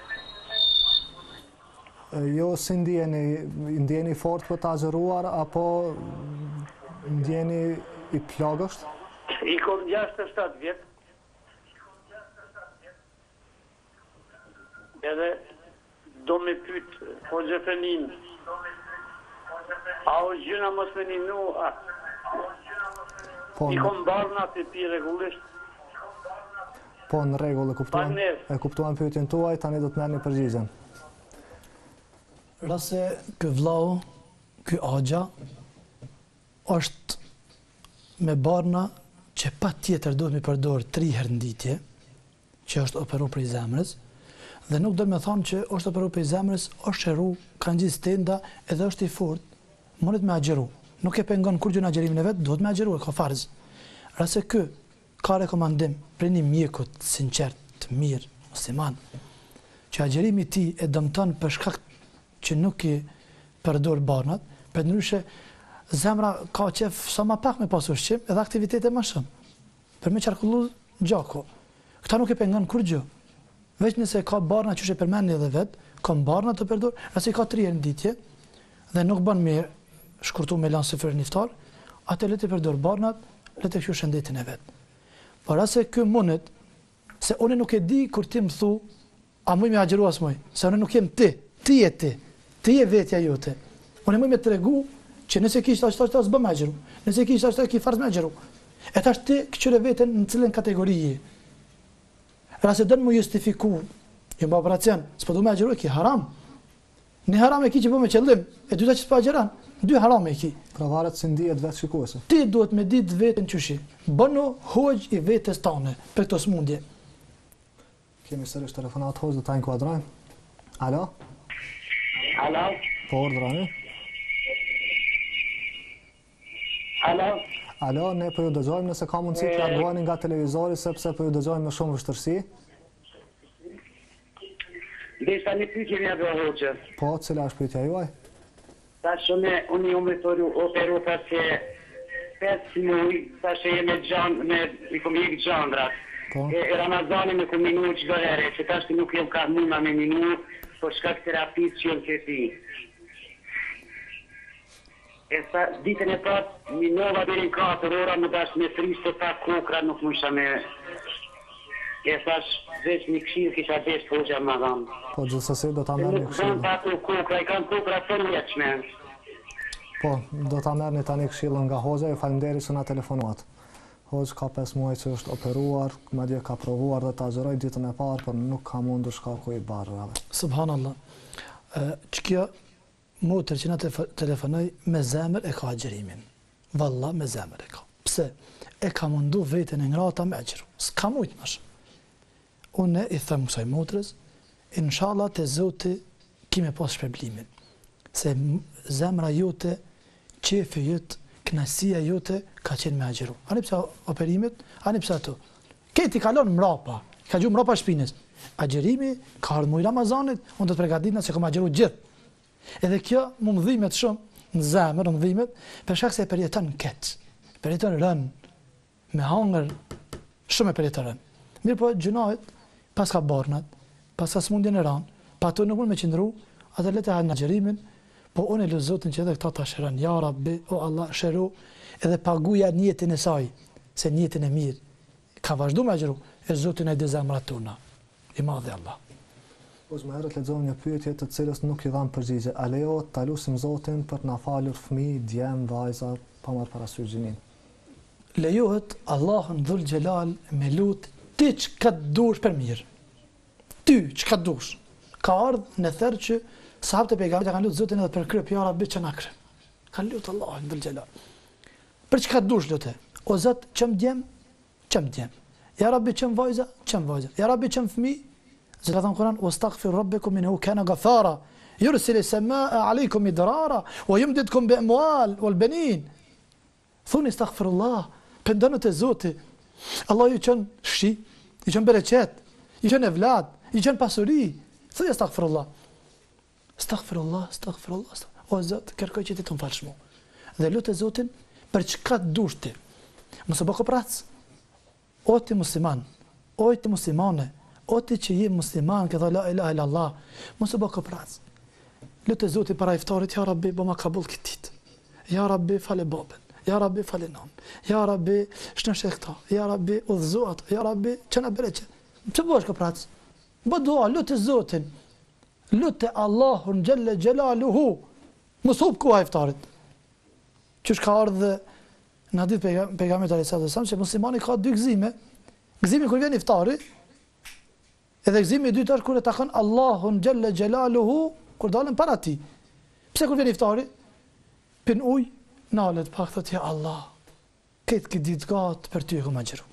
Jo si ndjeni, ndjeni fort për të azëruar, apo ndjeni i plagësht? I kom gjashtë e shtatë vjetë. Edhe do me pytë Hoxha Fenin. A o gjyna mos me ninu, a... Po, I kom barna të pi regullisht. po në rregull, e kuptuan, Mirë. e kuptuan pyetjen tuaj, tani do të merrni përgjigjen. Rase ky vllau, ky axha është me barna që pa tjetër duhet me përdor tri herë nditje, që është operu prej zemrës, dhe nuk do me thonë që është operu prej zemrës, është qeru, kanë gjithë stenda, edhe është i fort, mundet me agjeru. Nuk e pengon kur gjë në agjerimin e vetë, duhet me agjeru, e ka farz. Rase ky ka rekomandim për një mjekut sinqert, të mirë, musliman, që agjerimi ti e dëmton për shkak që nuk i përdor barnat, për ndryshe zemra ka qef sa ma pak me pas ushqim edhe aktivitete ma shumë, për me qarkullu gjako. Këta nuk i pengon kur gjë, veç nëse ka barna që shë përmeni edhe vetë, ka barna të përdor, nëse i ka tri herë në ditje, dhe nuk bën me shkurtu me lanë sëfër njiftar, atë le të përdor barnat, le të këshu shëndetin e vetë. Por ase kë mundet, se unë nuk e di kur ti më thu, a muj me agjeru as muj, se unë nuk jem ti, ti e ti, ti e vetja jote. Unë muj me të regu që nëse kishtë ashtë ashtë ashtë bë me agjeru, nëse kishtë ashtë ashtë ki farz me agjeru. E ta është ti këqyre vetën në cilën kategoriji. Rase dënë mu justifiku, jo më operacion, s'po du me agjeru e ki haram. Një haram e ki që po me qëllim, e dyta që s'pa agjeran, dy haram e ki. Pra varet si ndihet vetë shikuesi. Ti duhet me ditë vetën qyshi. Bënu hoqë i vetës tane për këto smundje. Kemi sërish telefonat hoqë dhe ta inkuadrajmë. Alo? Alo? Po ordrani? Alo? Alo, ne po ju dëgjojmë nëse ka mundësi të largoheni nga televizori sepse po ju dëgjojmë me shumë vështirësi. Desha një pyetje mja do hoqë. Po, cila është pyetja juaj? Ta shumë unë jam operu operu ta që pesë muaj, ta që jemi gjanë, me i kom jekë gjandrat. Po. E, e Ramazani me ku minu çdo herë, që tash nuk jam ka mundma me minu, po shkak terapisë që jam qefi. E sa ditën e parë, minova deri në katër ora, më dash me tristë ta kokra, nuk më isha me... E thash, veç një këshirë kisha desh të hoqja më dhamë. Po, gjithsesi do ta merrni Nuk këshillën. dhamë pa të kokra, i kam kokra të njëqme. Po, do ta merrni tani këshillën nga hoxha, ju falenderoj që na telefonuat. Hoxha ka pesë muaj që është operuar, madje ka provuar dhe ta agjeroj ditën e parë, por nuk ka mundur shkaku i barrave. Subhanallah. Që kjo motër që na telefonoj me zemër e ka agjerimin. Valla me zemër e ka. Pse? E ka mundu vetën e ngrata me agjeru. S'ka mujtë më shumë. Unë i thëmë kësaj motrës, inshallah të Zoti kime pas shpërblimin. Se zemra jote, qefi jote, knasia jote ka qenë me agjeru. Ani pësa operimit, ani pësa ato. Keti kalon mrapa, ka gju mrapa shpines. Agjerimi ka ardhë muj Ramazanit, unë të të pregatit se kom agjeru gjithë. Edhe kjo mu më dhimet shumë, në zemër më dhimet, për shak se e përjeton ketë, përjeton rënë, me hangër, shumë e përjeton rënë. Mirë po, gjunajt, pas ka barnat, pas ka smundjen e ranë, pa të nuk mund me qëndru, atë letë e hajnë në gjerimin, po unë e lëzotin që edhe këta ta shëran, ja Rabbi, o Allah, shëru, edhe paguja njetin e saj, se njetin e mirë, ka vazhdu me agjeru, e Zotin e dhe zemrat tona, i madhe Allah. Po, më herët lexova një pyetje të cilës nuk i dham përgjigje. A lejohet ta lutim Zotin për të na falur fëmijë, djem, vajza, pa marrë parasysh gjinin? Lejohet Allahun dhul xhelal me lut ti çka dush për mirë. Ty çka dush. Ka ardhur në therr që sahabët e pejgamberit kanë lutur Zotin edhe për kryp, ja Rabbi çana kryp. Kanë lutur Allahun dhul xhelal. Për çka dush lutë? O Zot, çëm djem, çëm djem. Ja Rabbi çëm vajza, çëm vajza. Ja Rabbi çëm fëmijë. Zoti ka thënë Kur'an: "Wastaghfiru rabbakum innahu kana ghafara, yursilu as-samaa'a 'alaykum midrara wa yumdidkum bi amwal wal banin." Thuni astaghfirullah, pendoni te Zoti. Allah ju çon shi, ju çon bereqet, ju çon evlad, ju çon pasuri. Thoni astaghfirullah. Astaghfirullah, astaghfirullah. O Zot, kërkoj që ti të më falësh mua. Dhe lutë Zotin për çka dush ti. Mos e bë koprac. O ti musliman, o ti muslimane, o ti që je musliman, që thot la ilaha illallah, mos e bë koprac. Lutë Zotin para iftarit, ja Rabbi, bëma kabull këtë ditë. Ja Rabbi, fale babën. Ja Rabbi, fale nën. Ja Rabbi, shënëshe këta. Ja Rabbi, udhëzo ata. Ja Rabbi, çana bereqe. Ç'o bësh koprac? Bë dua, lutë Zotin. Lutë Allahun xhelle xhelaluhu. Mos hub ku iftarit. Qysh ka ardhur në hadith pejgamberit alayhis salam se muslimani ka dy gëzime. Gëzimi kur vjen iftari, edhe gëzimi i dytë është kur e takon Allahun xhelle xhelaluhu kur dalën para ti. Pse kur vjen iftari? Pin ujë, nalet pak thot ja Allah. Këtë këtë ditë gatë për ty e ku ma gjeru.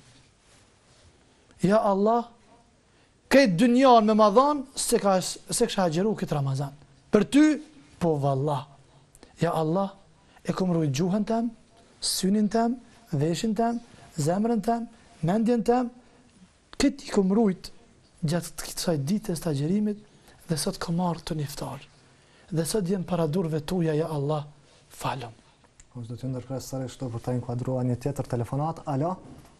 Ja Allah, këtë dynjan me ma dhanë, se ka se kësha gjeru këtë Ramazan. Për ty, po vallah. Ja Allah, e kom rujt gjuhën tem, synin tem, veshin tem, zemrën tem, mendjen tem, këtë i kom rujt gjatë kësaj ditës të agjerimit, dhe sot kom marrë të niftar. Dhe sot jem para durve tuja, ja Allah, falëm. Do të ndërpres sërish për të inkuadruar një tjetër telefonat. Alo?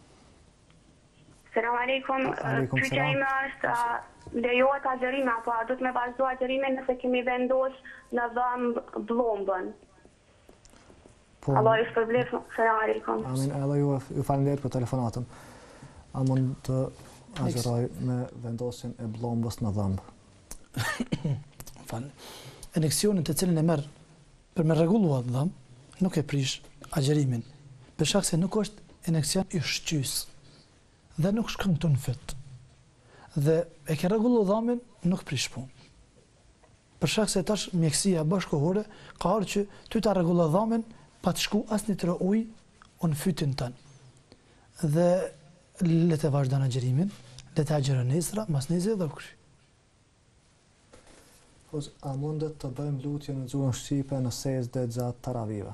Selam aleikum. Aleikum Pyetja selam. ime është, lejohet agjerimi apo a do të me vazhdo agjerimin nëse kemi vendos në dhëmbë blombën? Po, Allah ju shpërblef. Selam aleikum. amin, edhe ju ju falenderoj për telefonatën. A mund të agjeroj me vendosjen e blombës në dhëmbë? Fal. Injeksionin të cilin e merr për me rregulluar dhëmbë, nuk e prish agjerimin, për shkak se nuk është injeksion i shqys dhe nuk shkëngton fyt. Dhe e ke rregulluar dhëmbin, nuk prish punë. për shkak se tash mjekësia bashkëkohore ka ardhur që ty ta rregullon dhamin pa të shku asnjë tro ujë on fytyn tën. Dhe le të vazhdon agjërimin, le të agjëron nesër, mas nesër do kush. Ose a mundet të bëjmë lutje në gjuhën shqipe në sejdë gjatë taravive?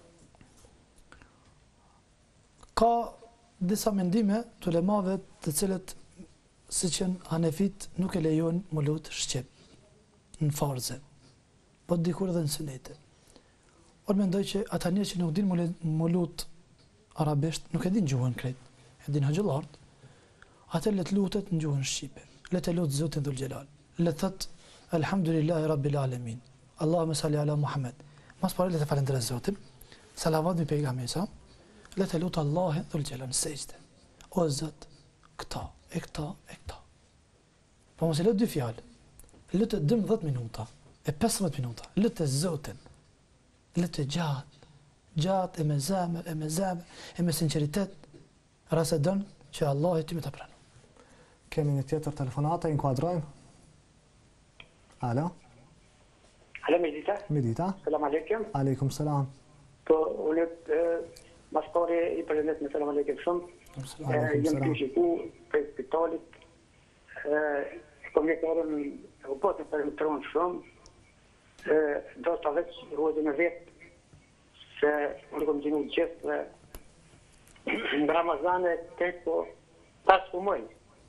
Ka disa mendime të ulemave të cilët siç janë hanefit nuk e lejojnë më lut shqip në farze, po dikur edhe në sunete. Unë mendoj që ata njerëz që nuk dinë më lut arabisht, nuk e dinë gjuhën krejt, e dinë haxhillart, atë le të lutet në gjuhën shqipe, le të lutë Zotin Dhul Xhelal, le thot Alhamdulillahi Rabbil Alamin, Allahumma salli ala Muhammad, mas pare le të falenderoj Zotin, salavat me pejgamberin sa, le të lutë Allahin Dhul Xhelal në sejdë. O Zot, këta, e këta, e këta. Po mos e lut dy fjalë. Lutë dymbëdhjetë minuta, e pesëmbëdhjetë minuta, lutë Zotin, lutë gjatë, gjatë e me zemër, e me zemër, e me sinqeritet, rase don që Allah i ty me të pranë. Kemi një tjetër telefonata, inkuadrojmë. Alo? Alo, Medita? Medita? Selam aleikum. Aleikum selam. Po, unë mas pari i përgjëndet me selam aleikum shumë. Jem të shiku për spitalit, kom një kërën u potë për më tronë shumë, do të veç rrëdhe me vetë, se unë kom gjinu gjithë dhe në Ramazane të po tas po mëjnë.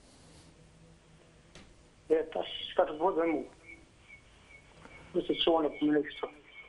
Dhe tas shka të vodë dhe mu. Nëse qonë për më në kështu.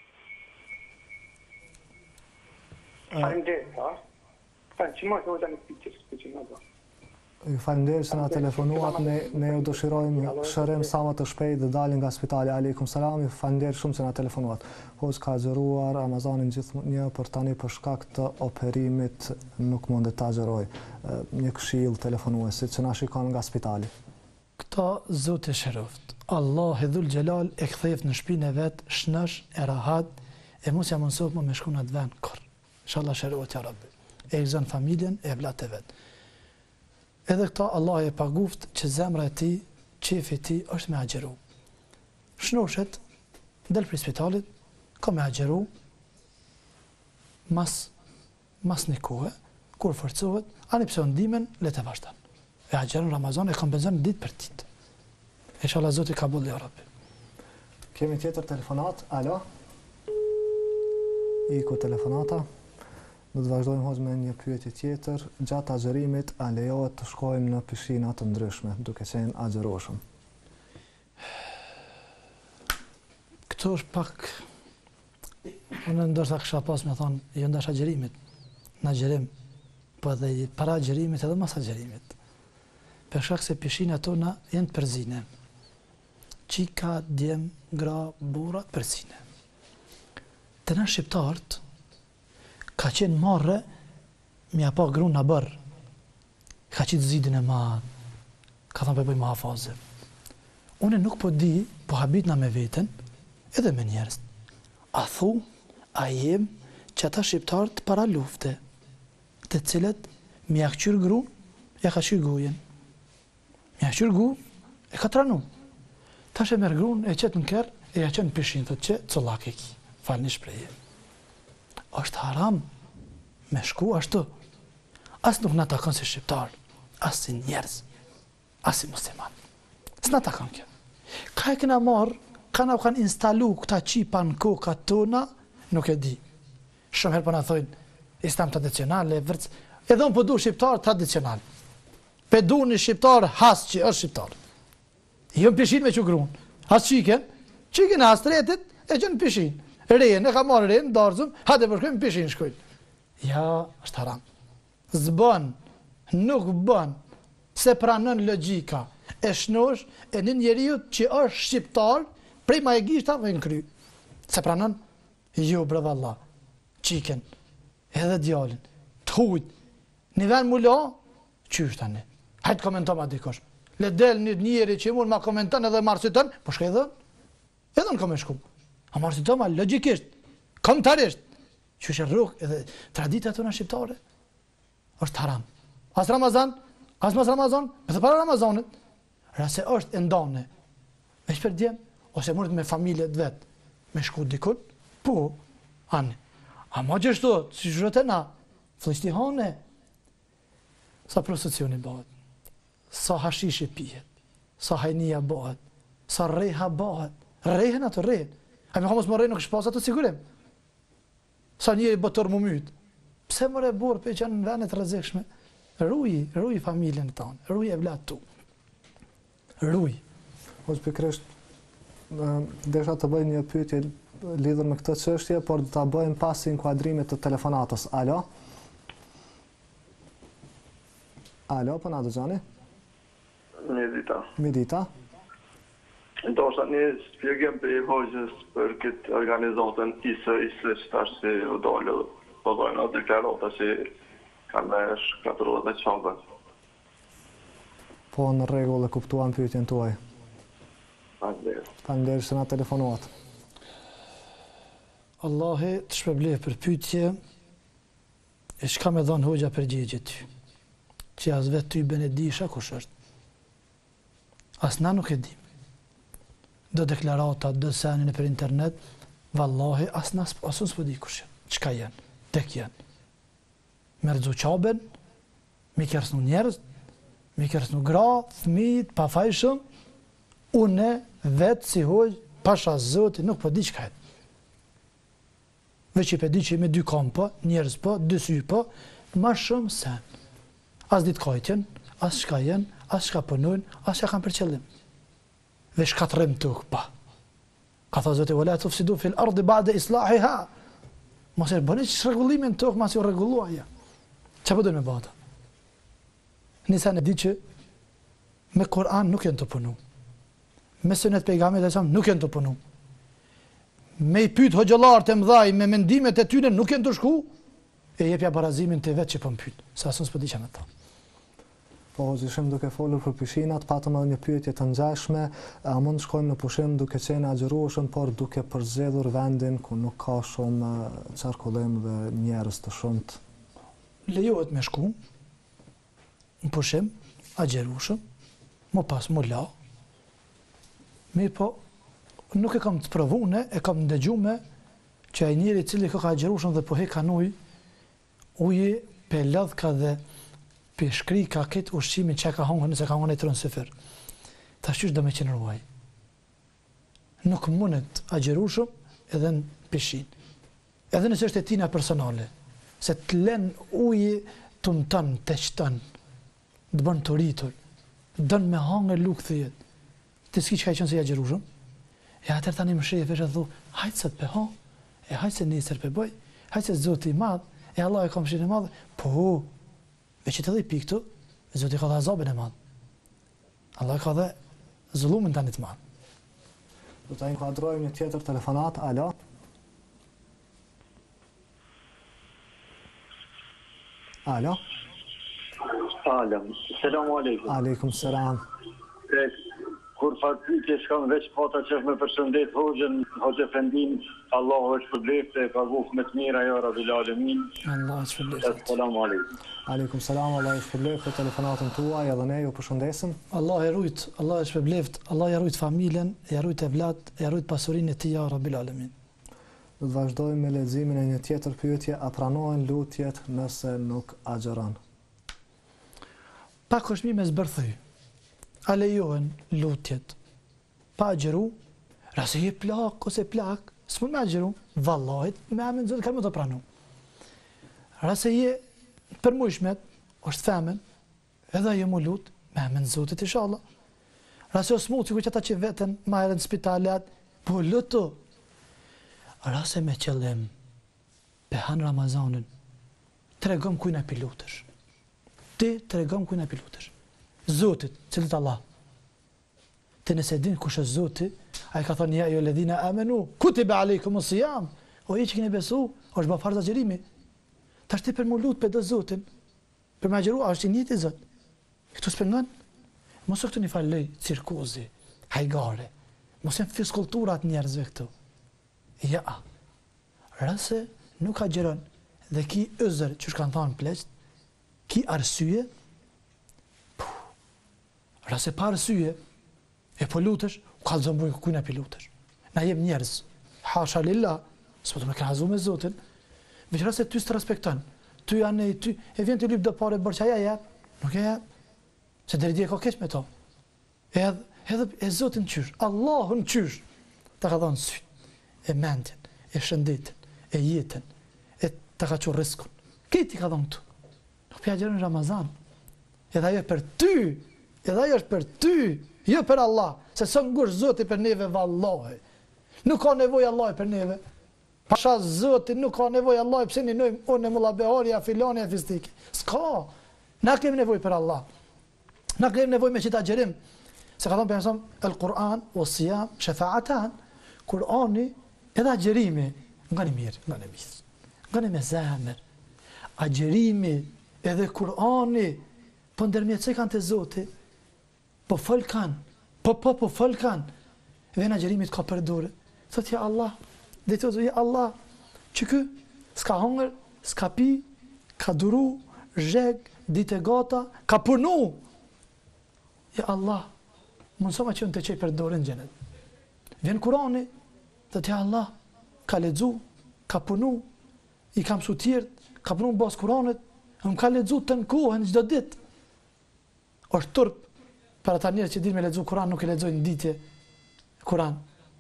Falenderoj, ha? Fanë që më të vodë në për që që në do. Ju falenderoj se na telefonuat, ne ne ju dëshirojmë shërim sa më të shpejtë dhe dalin nga spitali. Aleikum salam, ju falenderoj shumë se na telefonuat. Hoz ka xheruar Ramazanin gjithmonë për tani për shkak të operimit nuk mundet ta xheroj. Një këshill telefonuesit që na shikon nga spitali. Këta Zoti shëroft. Allah i Dhul Xhelal e ktheft në shtëpinë e vet, shnesh e rahat, e mos ja mësoj më me shku në atë vend kur. Inshallah shërohet ya Rabbi. E gëzon familjen e vllatë vet. Edhe këta Allah e paguft që zemra e ti, qefi ti është me agjeru. Shnoshet, del për spitalit, ka me agjeru, mas, mas një kohë, kur forcohet, ani pse ndimen, le të vazhdan. E agjerën Ramazan e kompenzon ditë për ditë. Inshallah Zoti kabul ya Rabbi. Kemi tjetër telefonat, alo? Iko telefonata. Do të vazhdojmë hoz me një pyetje tjetër. Gjatë agjerimit, a lejohet të shkojmë në pishina të ndryshme, duke qenë agjeroshëm? Këto është pak... Unë ndoshta kisha pas me thonë, jo ndash agjerimit, në agjerim, po edhe para agjerimit edhe mas agjerimit. Për shkak se pishinat tona janë të përzine. Qika, djem, gra, burra, përzine. Të na shqiptarët, ka qenë marrë, mi pa grunë në bërë, ka qitë zidin e madhë, ka thënë për bëjmë hafazë. Une nuk po di, po habit na me veten, edhe me njerës. A thu, a jem që ata shqiptarët para lufte, të cilët mi ja këqyr grunë, ja ka qyr gujen. Mi ja këqyr gu, e ka tranu. Ta shë merë grunë, e qëtë në kërë, e ja qënë pishin, thët që, cëllak e ki, falë një shpreje. Është haram me shku ashtu. As nuk na takon si shqiptar, as si njerëz, as si musliman. S'na takon kjo. Ka e këna marë, ka na kanë instalu këta qipa në kokat tona, nuk e di. Shumë herë po na thojnë islam tradicionale, vërc, edhe unë po du shqiptar tradicional. Pe du një shqiptar has që është shqiptar. Jo në pishin me që grunë. Has qiken, qiken e has tretit, e që në pishin. Rejën, e ka marrë rejën, darzëm, hajde përshkojmë pishin shkojnë. Ja, është haram. Zbën, nuk bën, se pranën logjika e shnosh e një njeriut që është shqiptar, prej ma e gishta me në kry. Se pranën, jo bre valla, qiken, edhe djalin, të hujt, një ven mula, qysh tani, hajtë komentom atë dikosh. Le del një njeri që mund ma komenton edhe marsitën, po shkaj edhe, edhe në kom e shkum. A marsitën ma logikisht, komtarisht, që është rrugë edhe tradita tona shqiptare, është haram. As Ramazan, as mas Ramazan, edhe para Ramazanit, rase është endane. Veç për djem, ose mundet me familjet vet, me shku dikun, po, ani. A ma gjithashtu, si zhët e na, flishti hane, sa prostitucioni bëhet, sa hashishi pijet, sa hajnia bëhet, sa reha bëhet, rehen ato rehen. A me hamos më rehen nuk shpas ato sigurim. Sa njëri bëtor më mytë. Pse më rebor për që në venet rrezikshme? Ruji, ruji familjen tonë, ruji e vlat tu. Ruji. Ose pikërisht, desha të bëj një pyetje lidhur me këtë çështje, por do ta bëjmë pas inkuadrimit të telefonatës. Alo? Alo, po na dëgjoni? Mirë Midita. Do shta një spjegim për i hoqës për këtë organizatën isë isë që tash si u dalë po dojnë o deklarata që kanë me shkatëruat dhe qabën. Po në rregull e kuptuam pyetjen tuaj. Faleminderit. Faleminderit që na telefonuat. Allahi të shpëblef për pyetje e shka me dhonë hoxha përgjigje ty. Që as vetë ty bene disha kush është. As na nuk e dim. Do deklarata, do senin e për internet, vallahi as na asun s'po di kush janë. Çka janë? Tek janë. Merzu qaben, mi kersnu njerëz, mi kersnu gra, fëmijët, pa fajshëm, une vetë si hoxh, pasha zoti, nuk po di çka jetë. Veç i pe di që me dy kam po, njerëz po, dy sy po, ma shumë sen. As ditë kajtjen, as shka jenë, as shka punojnë, as shka kanë për qëllim. Dhe shkatrim tuk pa. Ka tha Zoti wala tufsidu fil ardi ba'da islahiha. Mos e bëni çrregullimin tuk mas u rregulluaja. Çfarë do të më bëta? Nisa ne di që me Kur'an nuk janë të punu. Me sunet pejgamberit e sa nuk janë të punu. Me i pyet hoxhallarët e mëdhaj me mendimet e tyre nuk janë të shku. E jepja barazimin të vetë që po më pyet. Sa asun s'po di çfarë të. Po, ishim duke folur për pishinat, patëm edhe një pyetje të ngjashme, a mund të shkojmë në pushim duke qenë agjërueshëm, por duke përzgjedhur vendin ku nuk ka shumë qarkullim dhe njerëz të shumt? Lejohet me shku në pushim, agjërueshëm, më pas më la. Mirë po, nuk e kam të provune, e kam ndëgjume që ai njeri i cili ka agjërueshëm dhe po he kan ujë, uji pe ladhka dhe pe shkri ka këtë ushqimin që ka hongë nëse ka hongë e tronë sëfër. Ta shqysh do me qenë ruaj. Nuk mundet agjërushëm edhe në pishin. Edhe nëse është e tina personale. Se të len uji të më tënë, të qëtën, të bënë të rritur, dënë me hangë e lukë thëjet. Të s'ki që ka i qënë se i agjërushëm. E atër tani më shëjë e vesh e dhu, hajtë se të pe hangë, e hajtë se njësër pe bëj, hajtë se zoti i madhë, e Allah e kam shirin e madhë, po, veç që të dhe i piktu, Zoti ka dhe azabin e madhë. Allah ka dhe zullumin tani të madhë. Do të inkuadrojmë një tjetër telefonat. Alo? Alo? Alo, selamu alaikum. Aleikum selam. Kur fa pyetje shkam veç pata që me përshëndet hoxhën, hoxhë Efendin, Allahu është përblefte, ka vukë me të mira, ja Rabbil Alamin. Allah është përblefte. Selamu alaikum. Aleikum selam, Allah është përblefte telefonatën tuaj, edhe ne ju përshëndesim. Allah e rujt, Allah është përblefte, Allah e rujt familjen, e rujt e vlat, e rujt pasurinë e tij, ja Rabbil Alamin. Do të vazhdojmë me leximin e një tjetër pyetje, a pranohen lutjet nëse nuk agjeron? Pak është mi me zbërthy. A lejohen lutjet pa agjeru, rase je plak ose plak, s'mund me agjeru, vallahit me amin zotë ka më të pranu. Rase je përmujshmet, është femen, edhe je mu lut, me amin zotit inshallah. Rase o smutë, sikur që ata që vetën ma herën spitalet, po lutu. Rase me qëllim, pe han Ramazanin, të regom kujna pilutësh. Ti të regom kujna pilutësh. Zotit, cilët Allah. Të nëse din kush është Zoti, a i ka thonë ja jo ledhina amenu, kutibe alejkum siyam. O i që keni besu, është ba farz agjerimi. Ta shti për mu lut për do Zotin, për me agjeru, a është i njëti Zot. Këtu s'pengon, mos o këtu një falëj cirkuzi, hajgare, mos e në fiskulturat njerëzve këtu. Ja, rase nuk agjeron, dhe ki ëzër që shkanë thonë pleqt, ki arsye, rase pa arsye, e po lutesh, Kallëzon buj kujna pilutesh. Na jem njerëz. Hasha lillah, s'po të me krahazu me Zotin. Veçra se ty s'të respekton. Ty janë ty e vjen të lyp do pare bërë që aja jep. Nuk e jep. Se deri dje ka keq me to. Edhe edhe e Zotin qysh, Allahun qysh. Ta ka dhënë syt, e mendjen, e shëndetin, e jetën, e ta ka qurë riskun. Këti ka dhënë këtu. Nuk pja gjerën Ramazan. Edhe ajo për ty, edhe ajo është për ty, jo për Allah, se së ngush Zoti për neve vallahi. Nuk ka nevojë Allah për neve. Pasha Zoti nuk ka nevojë Allah pse ne nojmë unë mulla beharja filani e fistiki. S'ka. Na kemi nevojë për Allah. Na kemi nevojë me qita gjerim. Se ka thonë për nësëm, el Kur'an, o sijam, shefaatan, Kur'ani edhe agjerimi, nga një mirë, nga një mirë, nga një me zemër, agjerimi edhe Kur'ani, po ndërmjetësoj kanë të Zoti, po fol kanë, po po po fol kanë, edhe në agjerimit ka për dore. Thot, ja Allah, dhe të ja Allah, që kë, s'ka hongër, s'ka pi, ka duru, zheg, dite gata, ka punu. Ja Allah, mundësoma që në të qej për dore në gjenet. Vjen Kurani, dhe të ja Allah, ka ledzu, ka punu, i kam su tjertë, ka punu në basë Kuranit, më ka ledzu të në kohën çdo ditë. është turp, për ata njerëz që din me ledzu Kuran, nuk e ledzojnë ditje Kuran.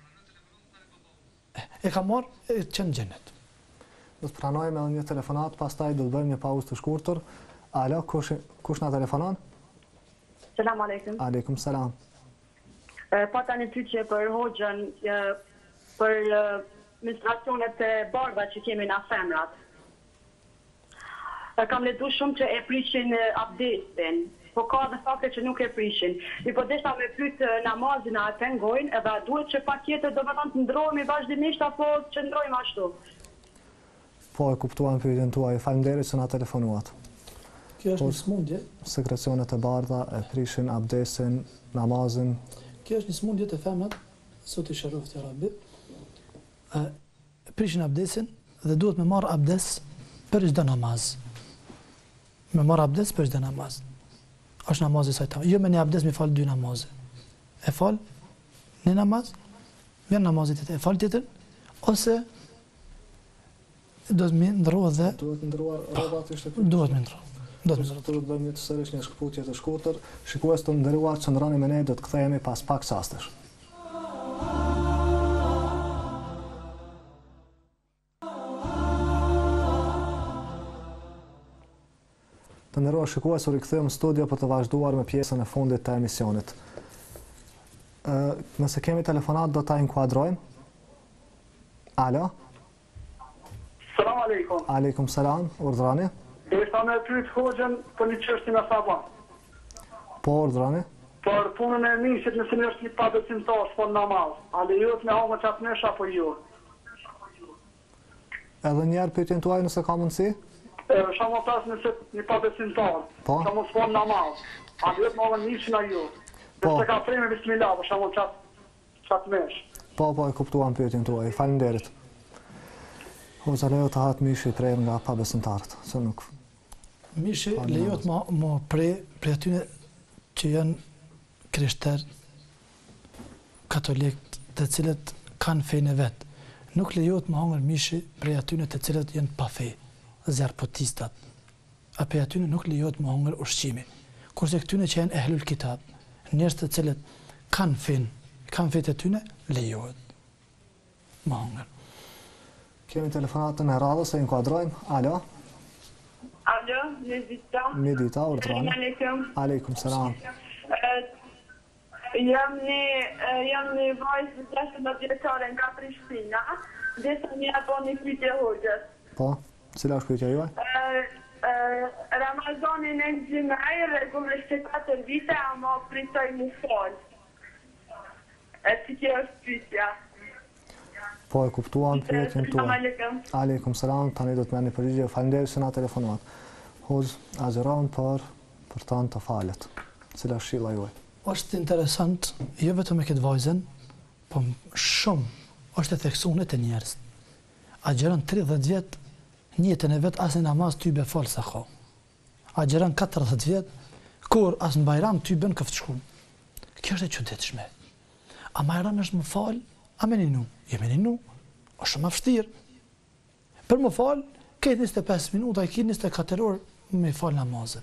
E ka marrë e qenë gjenet. Do të pranojmë edhe një telefonat, pastaj do të bëjmë një pauzë të shkurtër. Alo, kush, kush na telefonon? Selam aleikum. Aleikum salam. Pata një pyetje për hoxhën për menstruacionet e bardha që kemi na femrat. Kam lexuar shumë që e prishin abdestin, po ka dhe fakte që nuk e prishin. I po desha me pyet namazin a e pengojnë, edhe a duhet që patjetër do të thonë të ndrohemi vazhdimisht apo që ndrojmë ashtu? Po e kuptuam pyetjen tuaj. Faleminderit që na telefonuat. Kjo është një smundje. Sekrecionet e bardha e prishin abdestin, namazin. Kjo është një smundje të femrat, sot i shëroft ya Rabbi. E prishin abdesin dhe duhet me marr abdes për çdo namaz. Me marr abdes për çdo namaz. Është namazi i saj. Jo me një abdes mi fal dy namaze. E fal një namaz, vjen namazi tjetër, e fal tjetër, ose do të më ndrohet dhe duhet të ndrohet rrobat e shtëpisë. Duhet më ndrohet. Do të Do të bëjmë një sërish një shkputje të shkurtër. Shikues të nderuar, çndroni me ne, do të kthehemi pas pak çastesh. Të nderuar shikues, u rikthejmë në studio për të vazhduar me pjesën e fundit të emisionit. Ë, nëse kemi telefonat do ta inkuadrojmë. Alo? Selam aleikum. Aleikum salam, urdhrani. Desha me pyet hoxhën për një çështje me sabon. Po, urdhrani. Për punën e nisit nëse në është një pabesimtar s'po namaz. A lejohet me hangë qatë nesh apo jo? Edhe njerë pyetjen tuaj nëse ka mundësi? Shamo pas nëse një pabesimtar. Po. Shamo s'po namaz. A lejohet me hangë nishin a jo? Po. Nëse ka frejme bismillah, për shamo qatë qatë nesh. Po, po, e kuptuam pyetjen tuaj. Faleminderit. Hoxha lejo të hatë mishi i prerë nga pabesimtarët, se nuk... Mishi lejohet më më pre pre atyre që janë krishter, katolik, të cilët kanë fenë e vet. Nuk lejohet më hangër mishi prej atyre të cilët janë pa fe, zerpotistat. A prej atyre nuk lejohet më hangër ushqimi. Kurse këtyre që janë ehlul kitab, njerëz të cilët kanë fenë, kanë fetë e tyre, lejohet më hangër. Kemi telefonatën e radhës e inkuadrojmë. Alo? Alo, Medita. Medita, urdhrani. Aleikum. Aleikum salam. Jam një, jam një vajzë gjashtë vjeçare nga Prishtina, dhe sa një apo një pyetje hoxhës. Po, cila është pyetja juaj? Ramazanin e gjimaj, rregullisht katër vite, ama pritoj më fal. E si që është pyetja? Po e kuptuam pyetjen tuaj. Aleikum. Aleikum salam, tani do të merrni përgjigje. Faleminderit që na telefonuat. Hoxh, azhëron për për tan të falet. Cila është shilla juaj? Është interesant, jo vetëm me këtë vajzën, po shumë është e theksuar te njerëz. Agjeron tridhjetë vjet, në jetën e vet as në namaz ty be fal sa ka. Agjeron katërdhjetë vjet, kur as në Bajram ty bën këftshkum. Kjo është e çuditshme. A ma e rënë është më falë, a me ninu? Je me ninu, është shumë vështirë. Për më falë, këtë njëzet e pesë minuta, i ki njëzet e katër orë me falë namazën.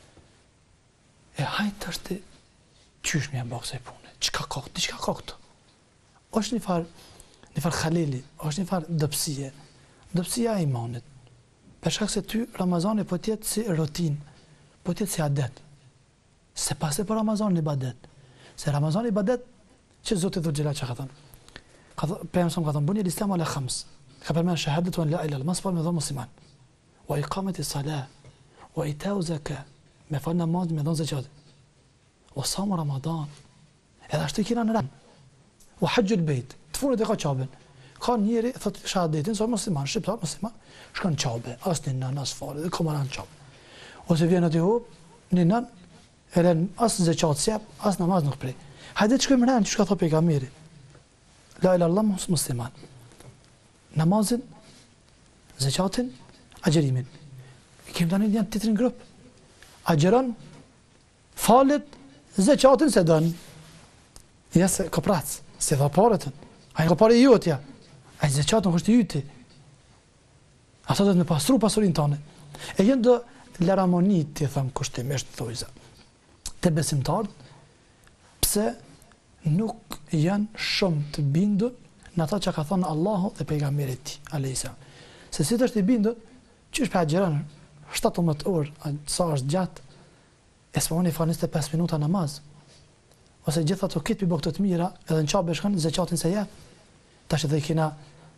E hajtë është qysh me janë bakë se punë, qka ka këtë, qka ka këtë? është një farë, një farë khalili, është një farë dëpsie, dëpsia e imanit. Për shkak se ty, Ramazani po tjetë si rutin, po tjetë si adet. Se pas e për Ramazan një badet. Se Ramazan një badet, që Zotit Dhul Gjelal që ka thënë? Për e mësëm ka thënë, bunje l'Islam ala khams. Ka përmenë shahadet wa la ilal, mas par me dhonë musliman. Wa iqamet i salah, wa i tau zaka, me falë namaz, me dhonë zeqat. Wa samu Ramadan, edhe ashtu i kina në ram. Wa hajgjul bejt, të funit e ka qabin. Ka njeri, thot shahadetin, so musliman, shqiptar musliman, shkon qabe, as një nën, as fare, dhe komaran qabe. Ose vjen aty hub, një nën, e len as zeqat sjep, as namaz nuk prej. Hajde të shkojmë rënë, që shka thot pejgamberi. La ila Allah musliman. Namazin, zeqatin, agjerimin. Kemë tani një të të në grupë. Agjeron, falet, zeqatin se dënë. Ja se ka pracë, se dha paretën. A i ka pare i jotja. A i zeqatin kështë i jyti. Ato dhe të me pasru pasurin tane. E jenë dhe laramonit, të thëmë kushtimisht të thujza. Të besimtarët, pse nuk janë shumë të bindur në ata që ka thonë Allahu dhe pejgamberit ti, alejsa. Se si të është i bindur, që është për agjeran shtatëmbëdhjetë orë, sa është gjatë, e s'pa unë i fa njëzet e pesë minuta namaz, ose gjitha të kitë për bëgë të mira, edhe në qabë e shkën, zeqatin se jep, ta që dhe i kina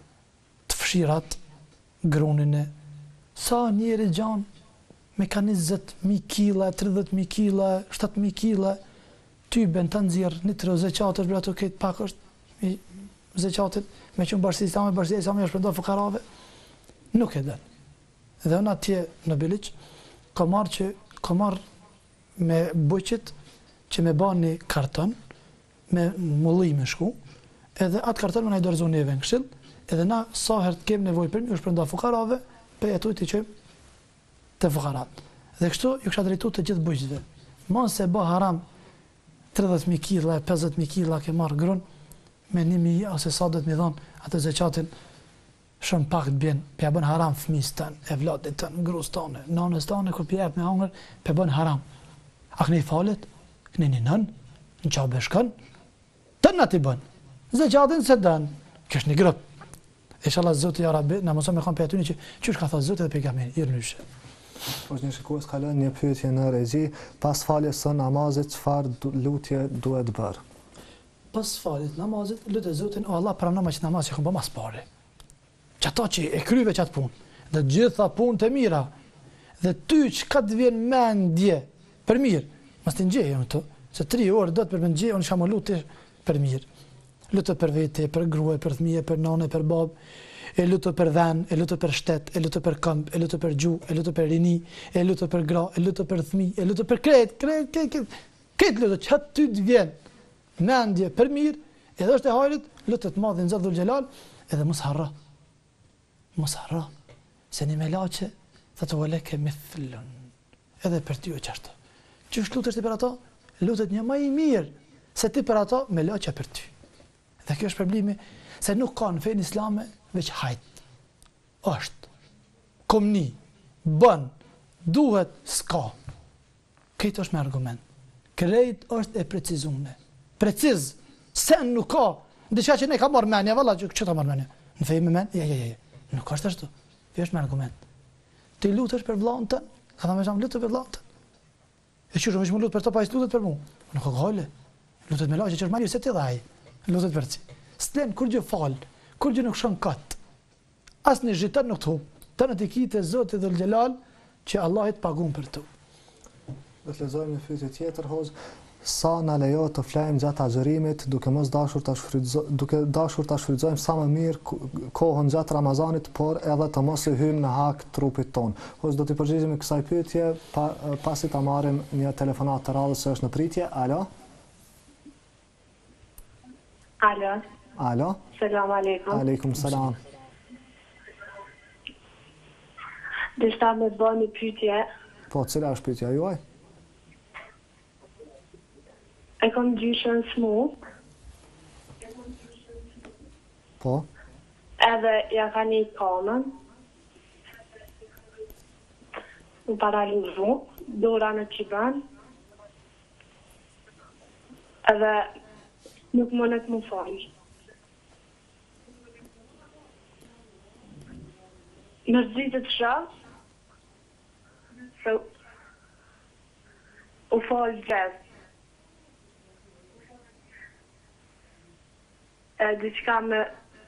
të fshirat, grunin e, sa njeri gjanë, me ka njëzet mijë kila, tridhjetë mijë kila, shtatëdhjetë mijë kila, ty ben të nëzirë një të rë zeqatër, bërë ato këtë pak është i zeqatër, me që në bashkësi islame, bashkësi islame është përnda fukarave, nuk e den. Dhe unë atje në Biliq, ka marrë që, ka marrë me bëqit që me ba një karton, me mulli me shku, edhe atë karton me na i dorëzu njëve në këshill, edhe na sa herë të kemë nevoj për mi, është përnda fukarave, pe e tu të qëmë të fukarat. Dhe kështu, ju kësha drejtu të gjithë bëqitve. Mon se ba haram tridhjetë mijë kila, pesëdhjetë mijë kila ke marrë grun, me një mijë ose sa do të mi dhonë, atë zeqatin shumë pak të bjen, për bën haram fëmijës tënë, e vladit tënë, grus tënë, nanës tënë, kur për jep me hangër, për bën haram. A këne i falet, këne një nën, në qabë e shkën, tënë ati bën, zeqatin se dënë, kjo është një grupë. Inshallah Zoti ja Rabbi, na mëson me kanë për atyni që çysh ka thënë Zoti dhe pejgamberi, i rnyshe. Është një shikues ka lënë një pyetje në regji, pas faljes së namazit çfarë lutje duhet bërë? Pas faljes namazit, lutet Zotin, o Allah prano më që namaz që kam bë mas pare. Çato që e kryve çat punë, dhe gjitha punë të mira. Dhe ty çka të vjen mendje për mirë, mos të ngjej unë to, se tre orë do të për mendje unë shamo lutë për mirë. Lutë për vete, për gruaj, për fëmijë, për nanë, për babë. E lutë për dhen, e lutë për shtet, e lutë për këmbë, e lutë për gjuhë, e lutë për rini, e lutë për gra, e lutë për fëmijë, e lutë për kret, kret, kret, kret, kret lutë, që ty të vjen mendje për mirë, edhe është e hajrit, lutë të madhin Zot Dhul Gjelal, edhe mos harro. Mos harro. Se një melaçe, thotë voleke mithlun. Edhe për ty o qashtu. Çish lutesh ti për ato? Lutet një më i mirë se ti për ato, melaçe për ty. Dhe kjo është problemi, se nuk ka në fenë islame veç hajt. Është. Komni, bën, duhet, s'ka. Këtë është me argument. Krejt është e precizune. Preciz, sen nuk ka. Diçka që ne ka marrë menja, valla, që që ta marrë menja? Në fejmë me menja? Ja, ja, ja. Nuk është ashtu. Kjo është me argument. Ti lutesh për vllahun tën, ka thënë më lutet për vllahun tën. E çu shumë lutet për to pa is lutet për mua. Nuk ka gale. Lutet me lajë që është marrë se ti dhaj. Lutet për ti. S'ten kur gjë fal, kur gjë nuk shon kat. As në zhitat nuk thu. Tani ti kite Zoti Dhul Gjelal që Allah i të pagun për to. Do të lexojmë një fytyrë tjetër hoz. Sa na lejo të flajmë gjatë agjërimit, duke mos dashur ta shfrytëzojmë, duke dashur ta shfrytëzojmë sa më mirë kohën gjatë Ramazanit, por edhe të mos i hyjmë në hak trupit ton. Hoz do të përgjigjemi kësaj pyetje pa, pasi ta marrim një telefonat të radhës që është në pritje. Alo? Alo. Alo? Selam aleikum. Aleikum selam. Dështa me bë një pyetje. Po, cila është pyetja juaj? E kam gjyshën smu. Po? Edhe ja ka një kamën, u paralizu, dora në qiban, edhe nuk mënet më falë. Në zhjitë të shas, se u falë gjesë. E diqka me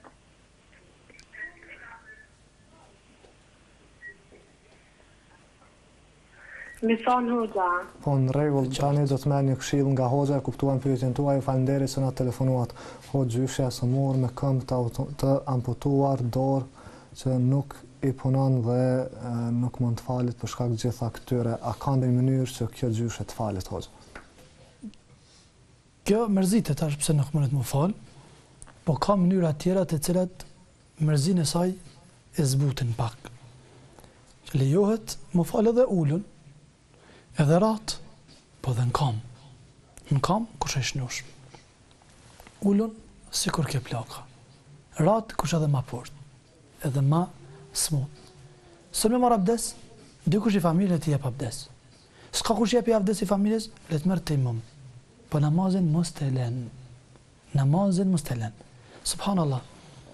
Mi thonë hoxha. Po në rregull, tani do të merr një këshill nga hoxha, e kuptuan pyetjen tuaj, ju falenderoj se na telefonuat. Hoxha gjyshja së morë me këmbë të, të amputuar dorë që nuk i punon dhe e, nuk mund të falet për shkak të gjitha këtyre. A ka ndonjë mënyrë që kjo gjyshe të falet, hoxha? Kjo mërzitet tash pse nuk mundet më fal, po ka mënyra tjera të cilat mërzinë e saj e zbutin pak. Që lejohet më fal edhe ulun, edhe ratë, po dhe në kam. Në kam, kush e shnush. Ullun, si kur ke plaka. Ratë, kush edhe ma port. Edhe ma smut. Së me marë abdes, dy kush i familje ti jep abdes. Ska kush jep i abdes i familjes, le të mërë të imum. Po namazin mos të len. Namazin mos të len. Subhanallah.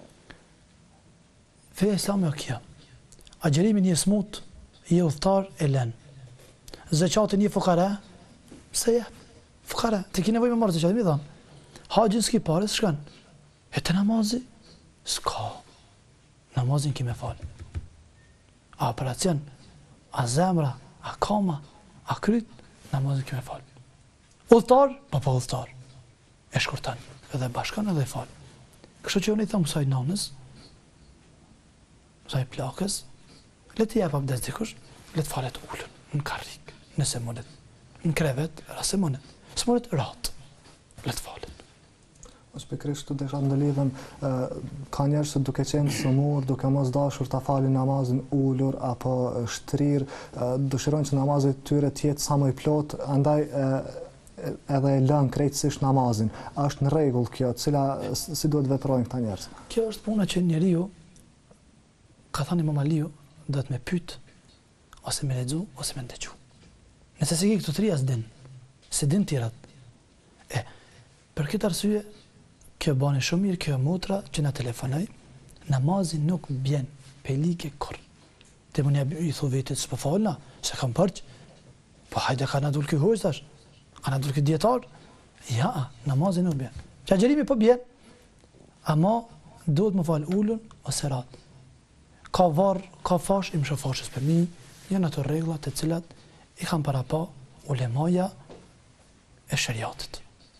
Feja islami o kja. Agjerimin një smut, je udhtar e len. Zeqatin një fukara, se je, fukara, të ki nevoj me marrë zeqatin, mi dhanë. Hajgjën s'ki pare, s'shkan. E të namazi, s'ka. Namazin ki me falë. A operacion, a zemra, a kama, a kryt, namazin ki me falë. Udhtar, pa pa udhtar. E shkurtan, edhe bashkan edhe falë. Kështu që unë i thamë mësaj nanës, mësaj plakës, le t'i jep abdes dikush, le t'falet ullën, në karrik. Nëse mundet, në krevet, rase mundet. Së mundet, ratë, le të falet. Është pikërisht të desha ndëlidhem, ka njerëz që duke qenë sëmur, duke mos dashur ta falin namazin ulur apo shtrir, dëshirojnë që namazi i tyre të jetë sa më i plot, andaj edhe e lën krejtësisht namazin. A është në rregull kjo? Cila si duhet veprojnë këta njerëz? Kjo është puna që njeriu, ka thënë Imam Aliu, do të më pyet ose më lexu ose më ndëgju. Nëse se ki këtu të rria s'din, se din tjerat. E, për këtë arsye, kjo bani shumë mirë, kjo motra që na telefonoj, namazin nuk bjen pelike kur. Te më një i thu vetit s'po falna, se kam përq, po hajde ka na dul kjo hojës tash, ka na dul kjo djetar, ja, namazin nuk bjen. Që agjerimi po bjen, ama duhet më fal ullun ose ratë. Ka varë, ka fash, im shofashës për mi, janë ato reglat e cilat i kam para pa ulemaja e shariatit.